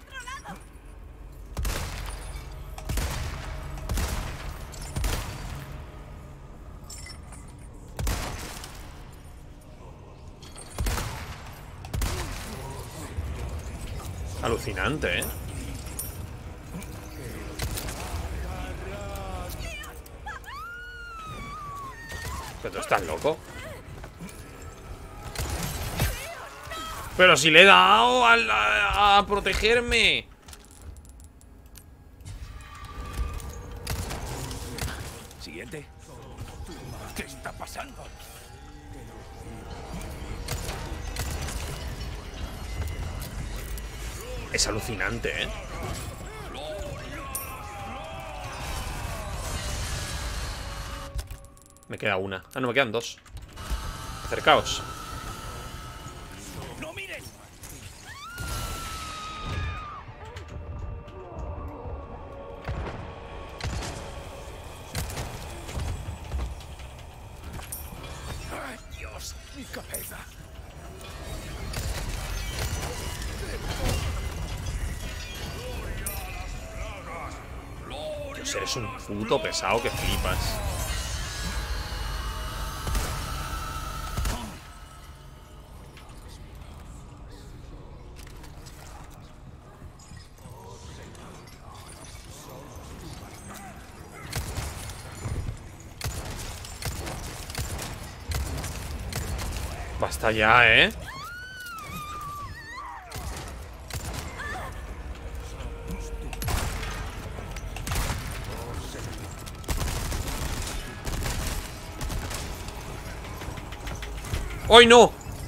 Alucinante, ¿eh? ¿Pero tú estás loco? Pero si le he dado a, a, a protegerme. Siguiente. ¿Qué está pasando? Es alucinante, ¿eh? Me queda una. Ah, no, me quedan dos. Acercaos. ¡No mires! ¡Ay, Dios! ¡Mi cabeza! Dios, eres un puto pesado que flipas. Basta ya, ¿eh? ¡Ay, no!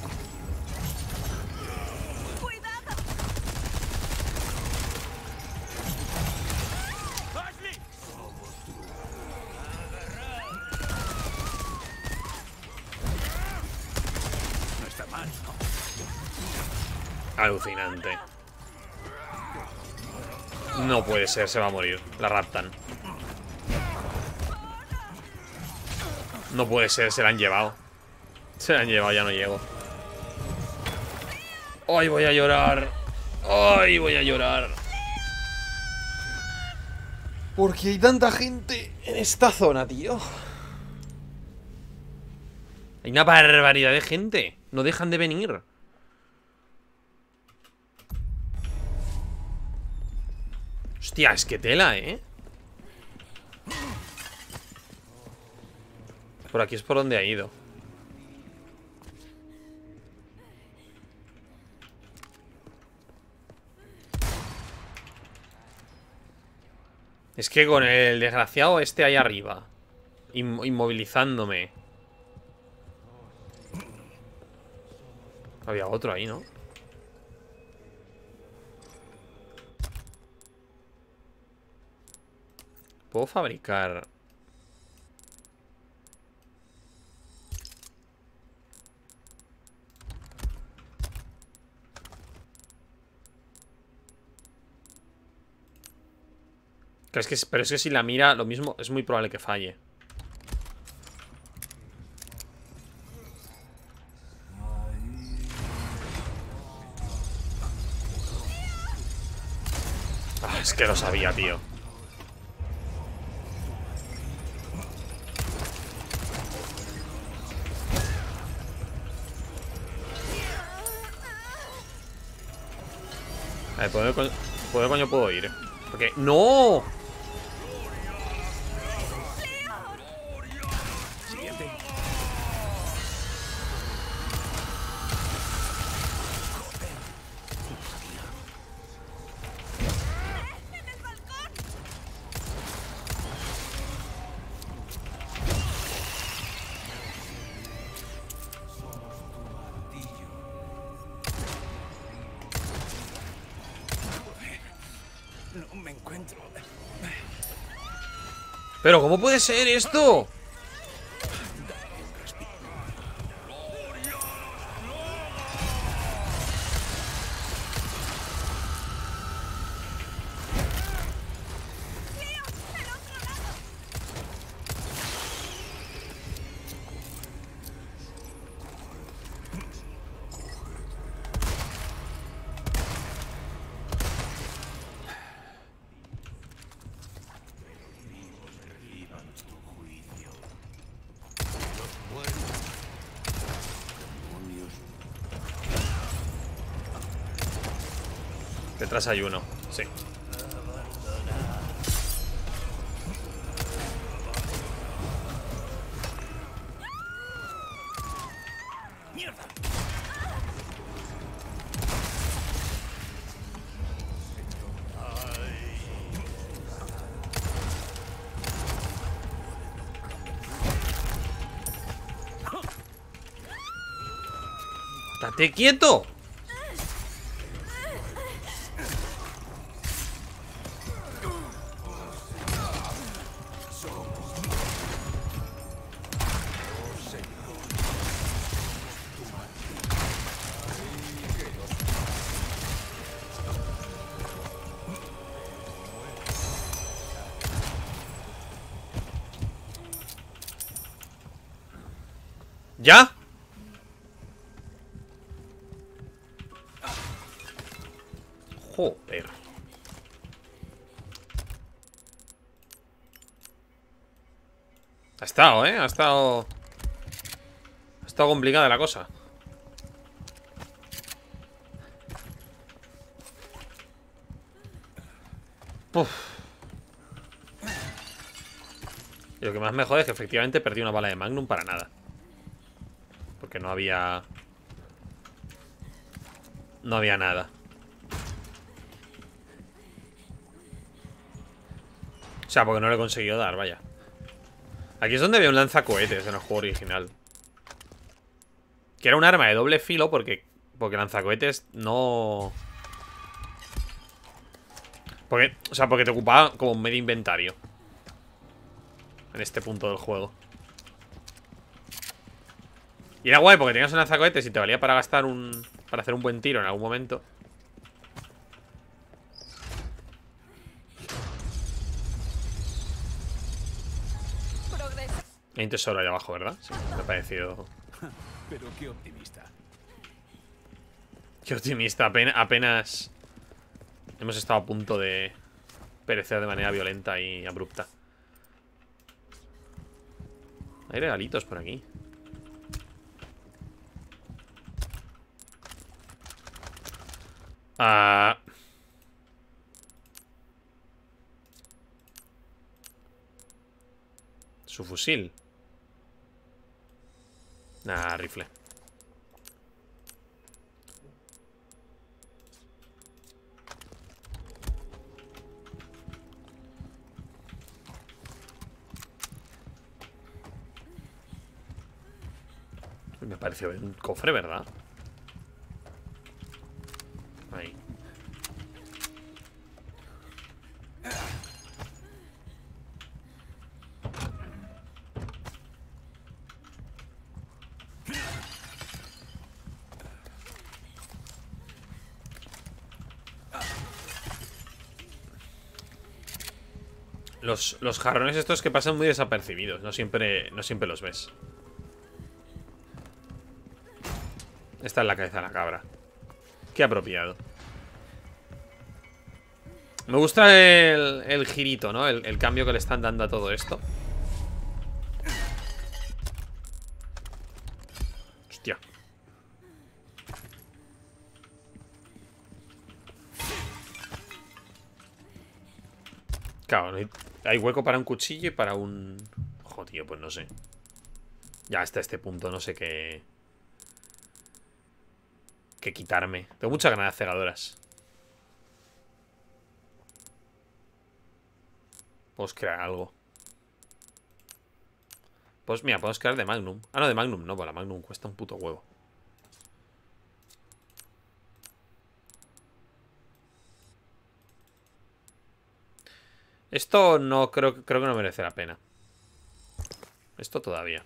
Alucinante. No puede ser, se va a morir. La raptan. No puede ser, se la han llevado. Se la han llevado, ya no llego. ¡Ay, voy a llorar! ¡Ay, voy a llorar! ¿Por qué hay tanta gente en esta zona, tío? Hay una barbaridad de gente. No dejan de venir. Hostia, es que tela, ¿eh? Por aquí es por donde ha ido. Es que con el desgraciado este ahí arriba, Inmo- inmovilizándome. Había otro ahí, ¿no? Puedo fabricar... Pero es, que, pero es que si la mira, lo mismo, es muy probable que falle. Ah, es que lo sabía, tío. A ver, ¿por dónde coño, por dónde coño puedo ir? Porque... ¡No! No me encuentro. Pero ¿cómo puede ser esto? Detrás hay uno, sí. ¡Estate quieto! ¿Ya? Joder. Ha estado, ¿eh? Ha estado... Ha estado complicada la cosa. Uf. Y lo que más me jode es que efectivamente perdí una bala de Magnum para nada. Porque no había... No había nada. O sea, porque no lo he conseguido dar, vaya. Aquí es donde había un lanzacohetes en el juego original. Que era un arma de doble filo porque... Porque lanzacohetes no... Porque, o sea, porque te ocupaba como un medio inventario. En este punto del juego. Y era guay porque tenías un lanzacohetes y te valía para gastar un... Para hacer un buen tiro en algún momento. Hay un tesoro ahí abajo, ¿verdad? Sí, me ha parecido... Pero qué optimista. Qué optimista, apenas, apenas hemos estado a punto de perecer de manera violenta y abrupta. Hay regalitos por aquí. Ah... Su fusil. Nah, rifle. Me pareció un cofre, ¿verdad? Ahí. Los, los jarrones estos que pasan muy desapercibidos. No siempre, no siempre los ves. Esta es la cabeza de la cabra. Qué apropiado. Me gusta el, el girito, ¿no? El, el cambio que le están dando a todo esto. Hostia. Claro, hay hueco para un cuchillo y para un... Joder, pues no sé. Ya hasta este punto no sé qué... Qué quitarme. Tengo muchas granadas cegadoras. Podemos crear algo. Pues mira, podemos crear de Magnum. Ah, no, de Magnum no, pues la Magnum cuesta un puto huevo. Esto no creo, creo que no merece la pena. Esto todavía.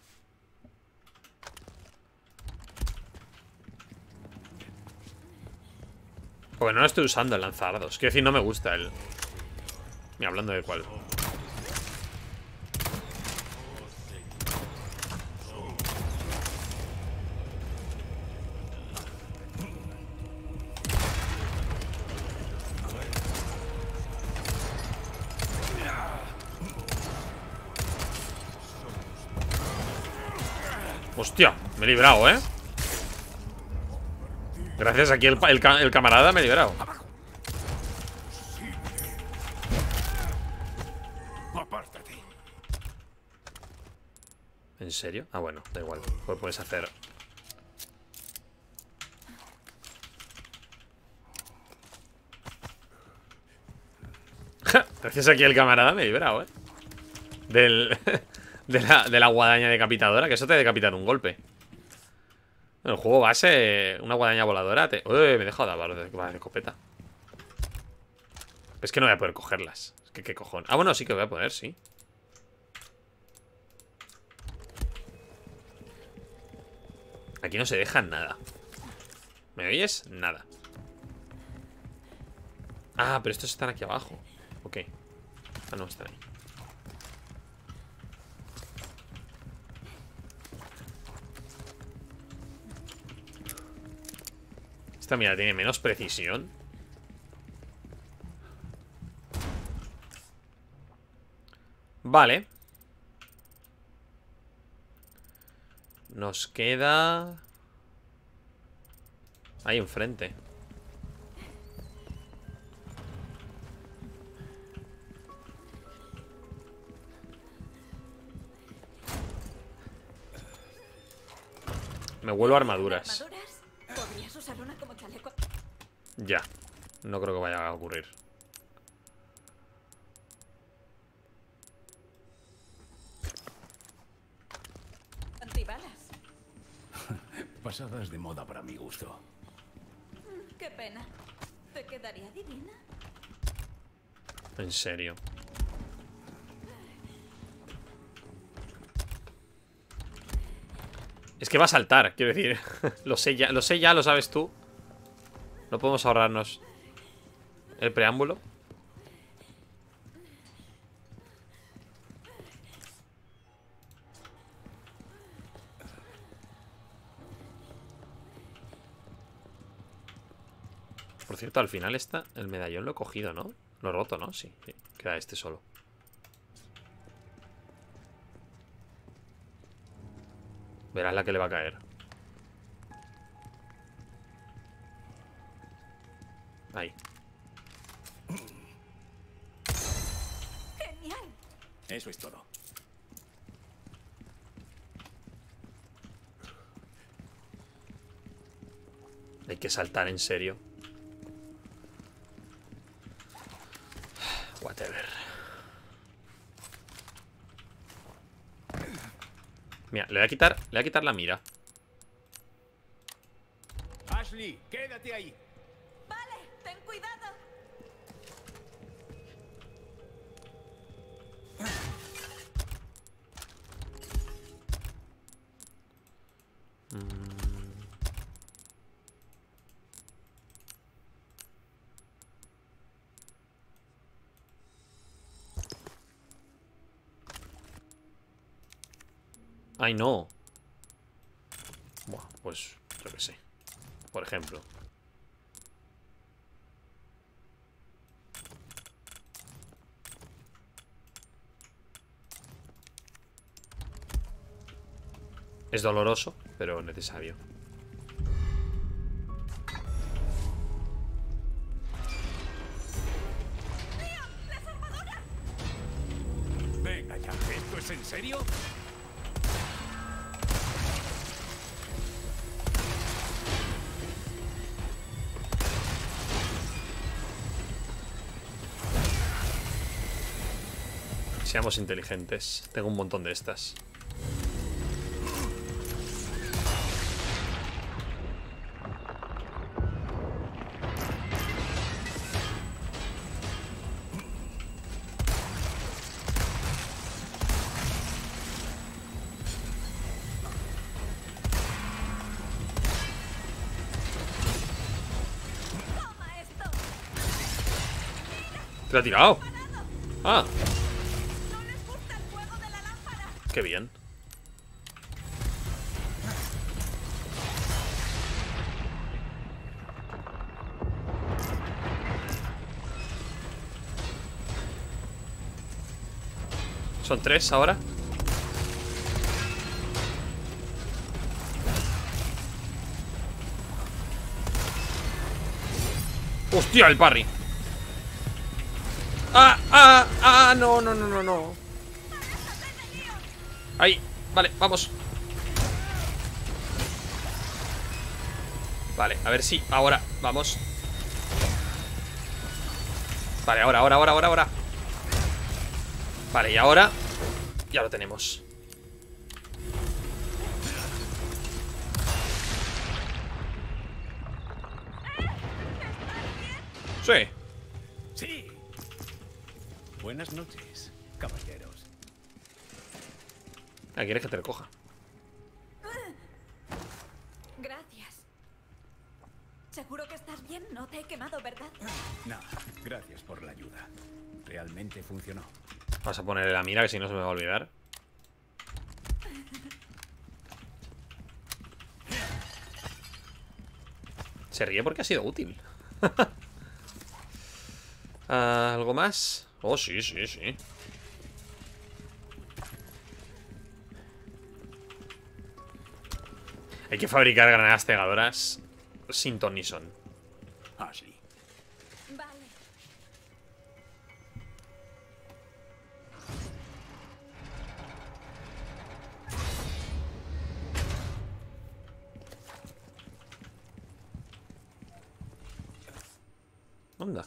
Porque no lo estoy usando el lanzadardos. Quiero decir, no me gusta el... Ni hablando de cuál. Hostia, me he librado, ¿eh? Gracias, aquí el, el, el camarada me he librado. ¿En serio? Ah, bueno, da igual. Pues puedes hacer... Gracias, aquí el camarada me he librado, ¿eh? Del... De la, de la guadaña decapitadora, que eso te decapita de un golpe. En el juego base, una guadaña voladora te... Uy, me he dejado de hablar de, de escopeta. Es que no voy a poder cogerlas. Es que qué cojón. Ah, bueno, sí que voy a poder, sí. Aquí no se deja nada. ¿Me oyes? Nada. Ah, pero estos están aquí abajo. Ok. Ah, no, están ahí. Esta, mira, tiene menos precisión. Vale. Nos queda... ahí enfrente. Me vuelvo a armaduras. ¿Podrías usar una como chaleco? Ya. No creo que vaya a ocurrir. Antibalas. Pasadas de moda para mi gusto. Mm, qué pena. ¿Te quedaría divina? En serio. Es que va a saltar, quiero decir. Lo sé ya, lo sé ya, lo sabes tú. No podemos ahorrarnos el preámbulo. Por cierto, al final está el medallón lo he cogido, ¿no? Lo he roto, ¿no? Sí, sí. Queda este solo. Verás la que le va a caer. Ahí. ¡Genial! Eso es todo. Hay que saltar, en serio. Whatever. Mira, le voy a quitar, le voy a quitar la mira. Ashley, quédate ahí. Vale, ten cuidado. Ay, no. Buah, pues yo qué sé. Por ejemplo. Es doloroso, pero necesario. Venga ya, ¿esto es en serio? Seamos inteligentes. Tengo un montón de estas. ¿Te la ha tirado? Ah. No les gusta el fuego de la lámpara. Qué bien. Son tres ahora. ¡Hostia, el parry! ¡Ah, ah, ah! No, no, no, no, no. Ahí, vale, vamos. Vale, a ver si ahora, vamos. Vale, ahora, ahora, ahora, ahora, ahora. Vale, y ahora ya lo tenemos. Sí. Sí. Buenas noches, caballeros. Ah, ¿quieres que te recoja? Gracias. Seguro que estás bien, no te he quemado, ¿verdad? No, gracias por la ayuda. Realmente funcionó. Vas a ponerle la mira, que si no se me va a olvidar. Se ríe porque ha sido útil. Ah, ¿algo más? Oh, sí, sí, sí. Hay que fabricar granadas cegadoras sin ton ni son. Ashley. Vale. Anda.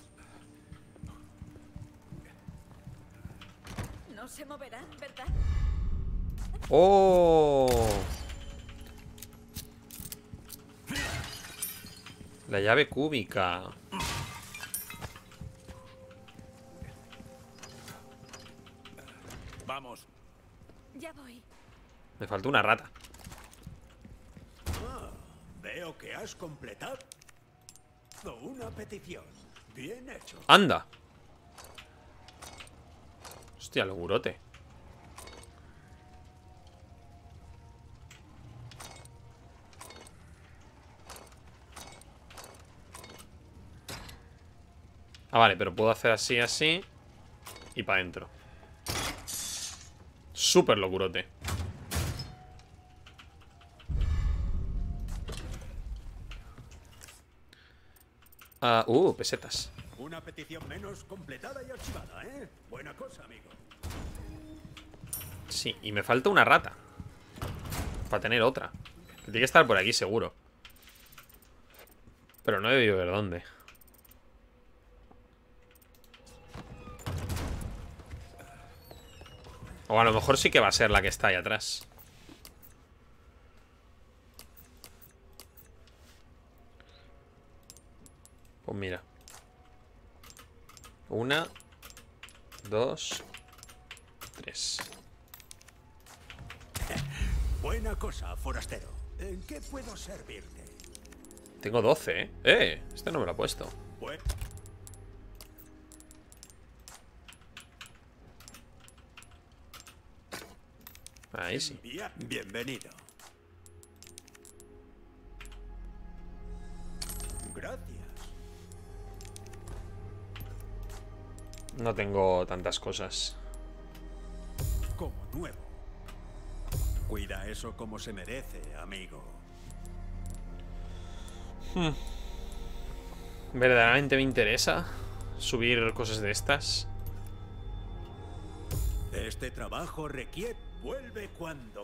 No se moverán, ¿verdad? ¡Oh! La llave cúbica. Vamos. Ya voy. Me faltó una rata. Ah, veo que has completado una petición. Bien hecho. ¡Anda! Hostia, logurote. Ah, vale, pero puedo hacer así, así. Y para adentro. Súper locurote. Ah, uh, pesetas. Una petición menos completada y archivada, ¿eh? Buena cosa, amigo. Sí, y me falta una rata. Para tener otra. Que tiene que estar por aquí, seguro. Pero no he debido ver dónde. O a lo mejor sí que va a ser la que está ahí atrás. Pues mira. Una. Dos. Tres. Buena cosa, forastero. ¿En qué puedo servirte? Tengo doce, ¿eh? ¡Eh! Este no me lo ha puesto. Pues... Ahí sí. Bien, bienvenido. Gracias. No tengo tantas cosas. Como nuevo. Cuida eso como se merece, amigo. Hmm. ¿Verdaderamente me interesa subir cosas de estas? Este trabajo requiere... Vuelve cuando...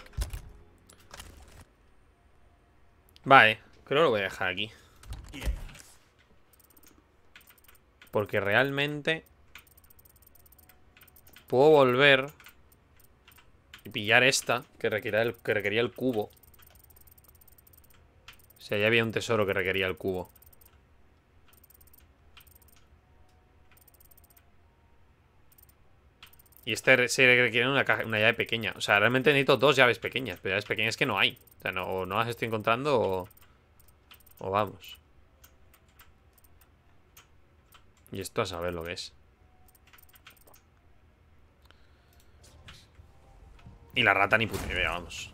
Vale, creo que lo voy a dejar aquí. quieras. Porque realmente puedo volver y pillar esta que requería el, que requería el cubo. O sea, ya había un tesoro que requería el cubo. Y este se requiere una, caja, una llave pequeña. O sea, realmente necesito dos llaves pequeñas. Pero llaves pequeñas que no hay. O sea, no, o no las estoy encontrando o... O vamos. Y esto a saber lo que es. Y la rata ni puta idea, vamos.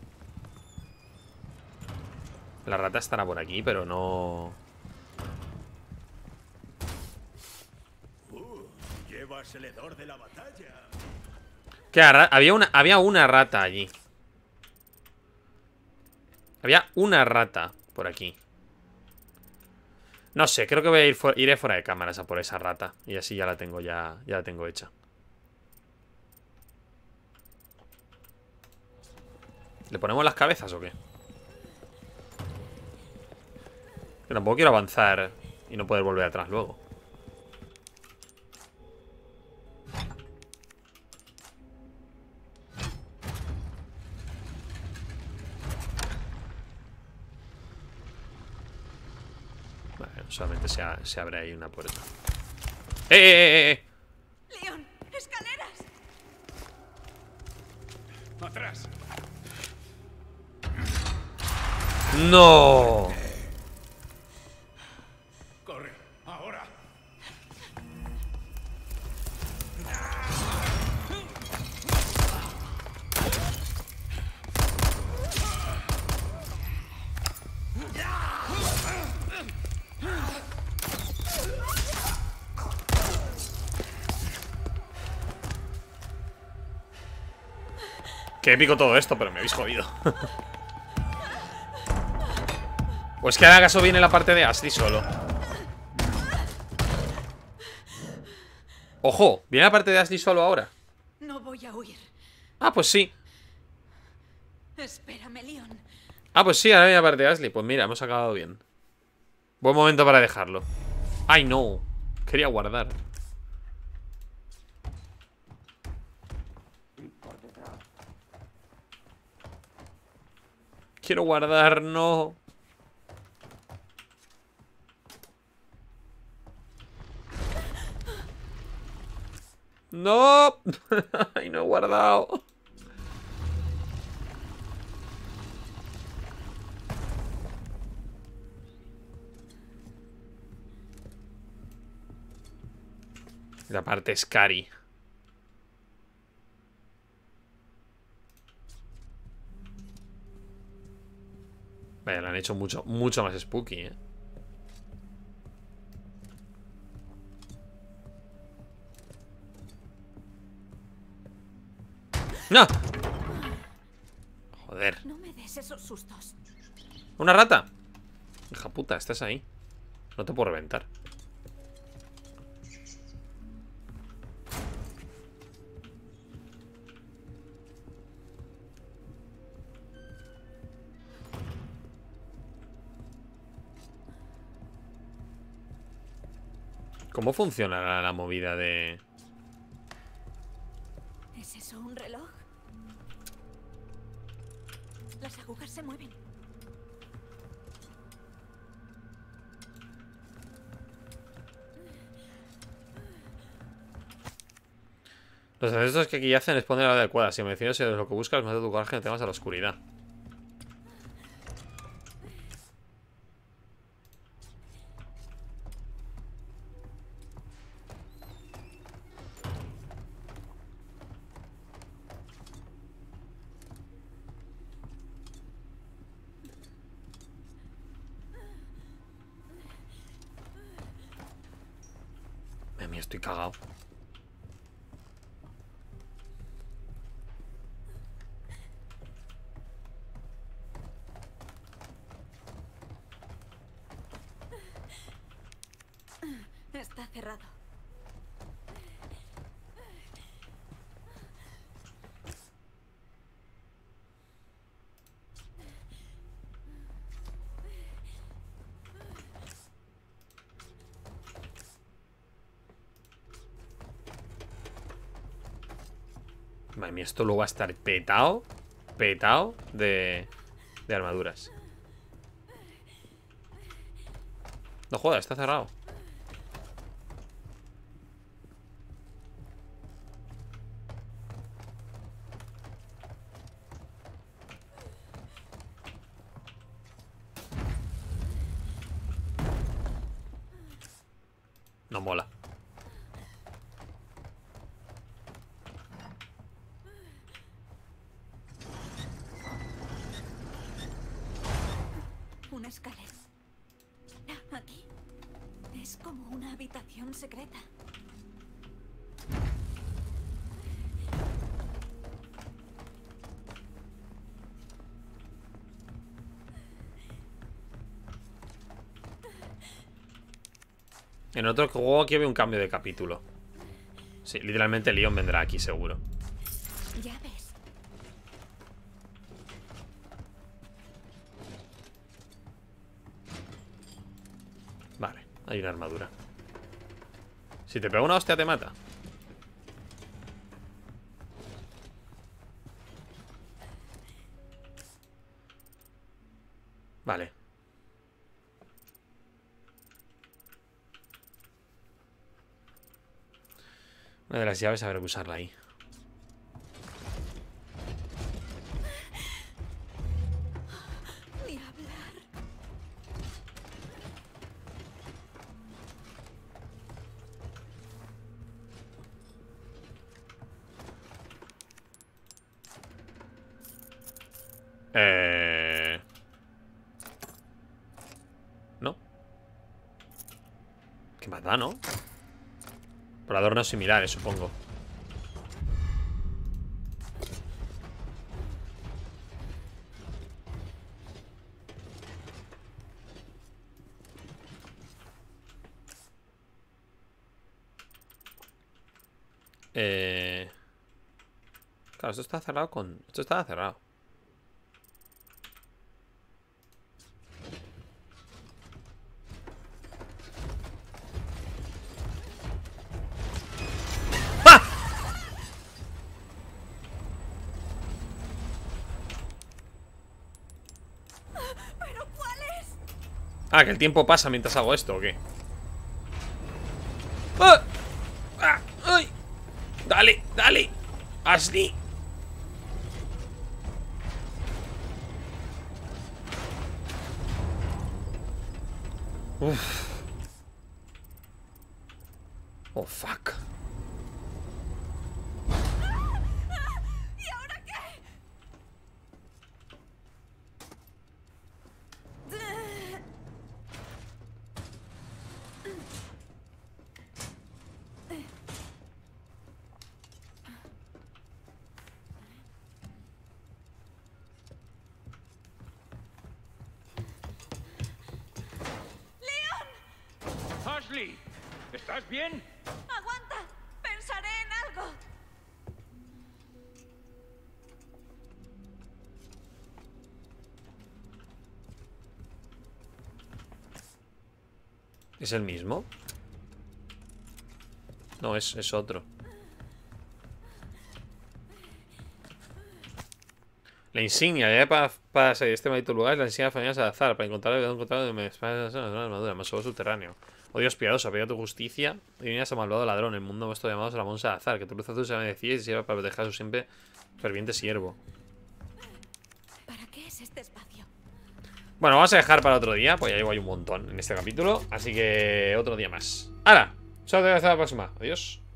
La rata estará por aquí, pero no... Uh, llevas el hedor de la batalla. ¿Qué? Había una, había una rata allí. Había una rata por aquí. No sé, creo que voy a ir for, iré fuera de cámaras a por esa rata. Y así ya la tengo ya, ya la tengo hecha. ¿Le ponemos las cabezas o qué? Que tampoco quiero avanzar y no poder volver atrás luego. Vale, solamente se, a, se abre ahí una puerta. ¡Eh, eh, eh, eh! Leon, escaleras. Atrás. ¡No! Corre, ahora. Qué épico todo esto, pero me habéis jodido. Pues que acaso viene la parte de Ashley solo. ¡Ojo! ¿Viene la parte de Ashley solo ahora? No voy a huir. Ah, pues sí. Espérame, Leon. Ah, pues sí, ahora viene la parte de Ashley. Pues mira, hemos acabado bien. Buen momento para dejarlo. ¡Ay, no! Quería guardar. Quiero guardar, no. No. Ay, no he guardado. La parte scary. Vaya, lo han hecho mucho, mucho más spooky, ¿eh? ¡No! Joder. No me des esos sustos. ¿Una rata? Hija puta, estás ahí. No te puedo reventar. ¿Cómo funciona la, la movida de...? ¿Es eso un reloj? Las agujas se mueven. Los ancestros que aquí yacen responden a la adecuada. Si me decías si es lo que buscas, mata tu coraje, no temas a la oscuridad. Mira, estoy cagado. Está cerrado. Madre mía, esto luego va a estar petado. Petado de, de armaduras. No jodas, está cerrado. No mola. Es como una habitación secreta. En otro juego aquí había un cambio de capítulo. Sí, literalmente Leon vendrá aquí seguro. Ya ves. Vale, hay una armadura. Si te pega una hostia te mata. Vale. Una de las llaves, habrá que usarla ahí. Ni hablar. Eh... No. ¿Qué más da, no? Por adornos similares, supongo. Eh... Claro, esto está cerrado con... Esto estaba cerrado. ¿Pero cuál es? Ah, que el tiempo pasa mientras hago esto, ¿o qué? ¡Ah! ¡Ah! ¡Ay! ¡Dale! ¡Dale! ¡Ashley! Uff. Oh, fuck. ¿Y ahora qué? Ashley, ¿estás bien? ¡Aguanta! Pensaré en algo. ¿Es el mismo? No, es, es otro. La insignia, ya para, para salir de este maldito lugar, la insignia familiar al azar. Para encontrar el encontrado de mi armadura, más solo subterráneo. Oh Dios piadoso, pida tu justicia y vienes a malvado ladrón. El mundo vuestro llamado es la monza de azar. Que tu luz azul se bendiga y sirva para proteger a su siempre ferviente siervo. ¿Para qué es este espacio? Bueno, vamos a dejar para otro día, pues ya llevo ahí un montón en este capítulo. Así que otro día más. ¡Hala! Solo te veo hasta la próxima. Adiós.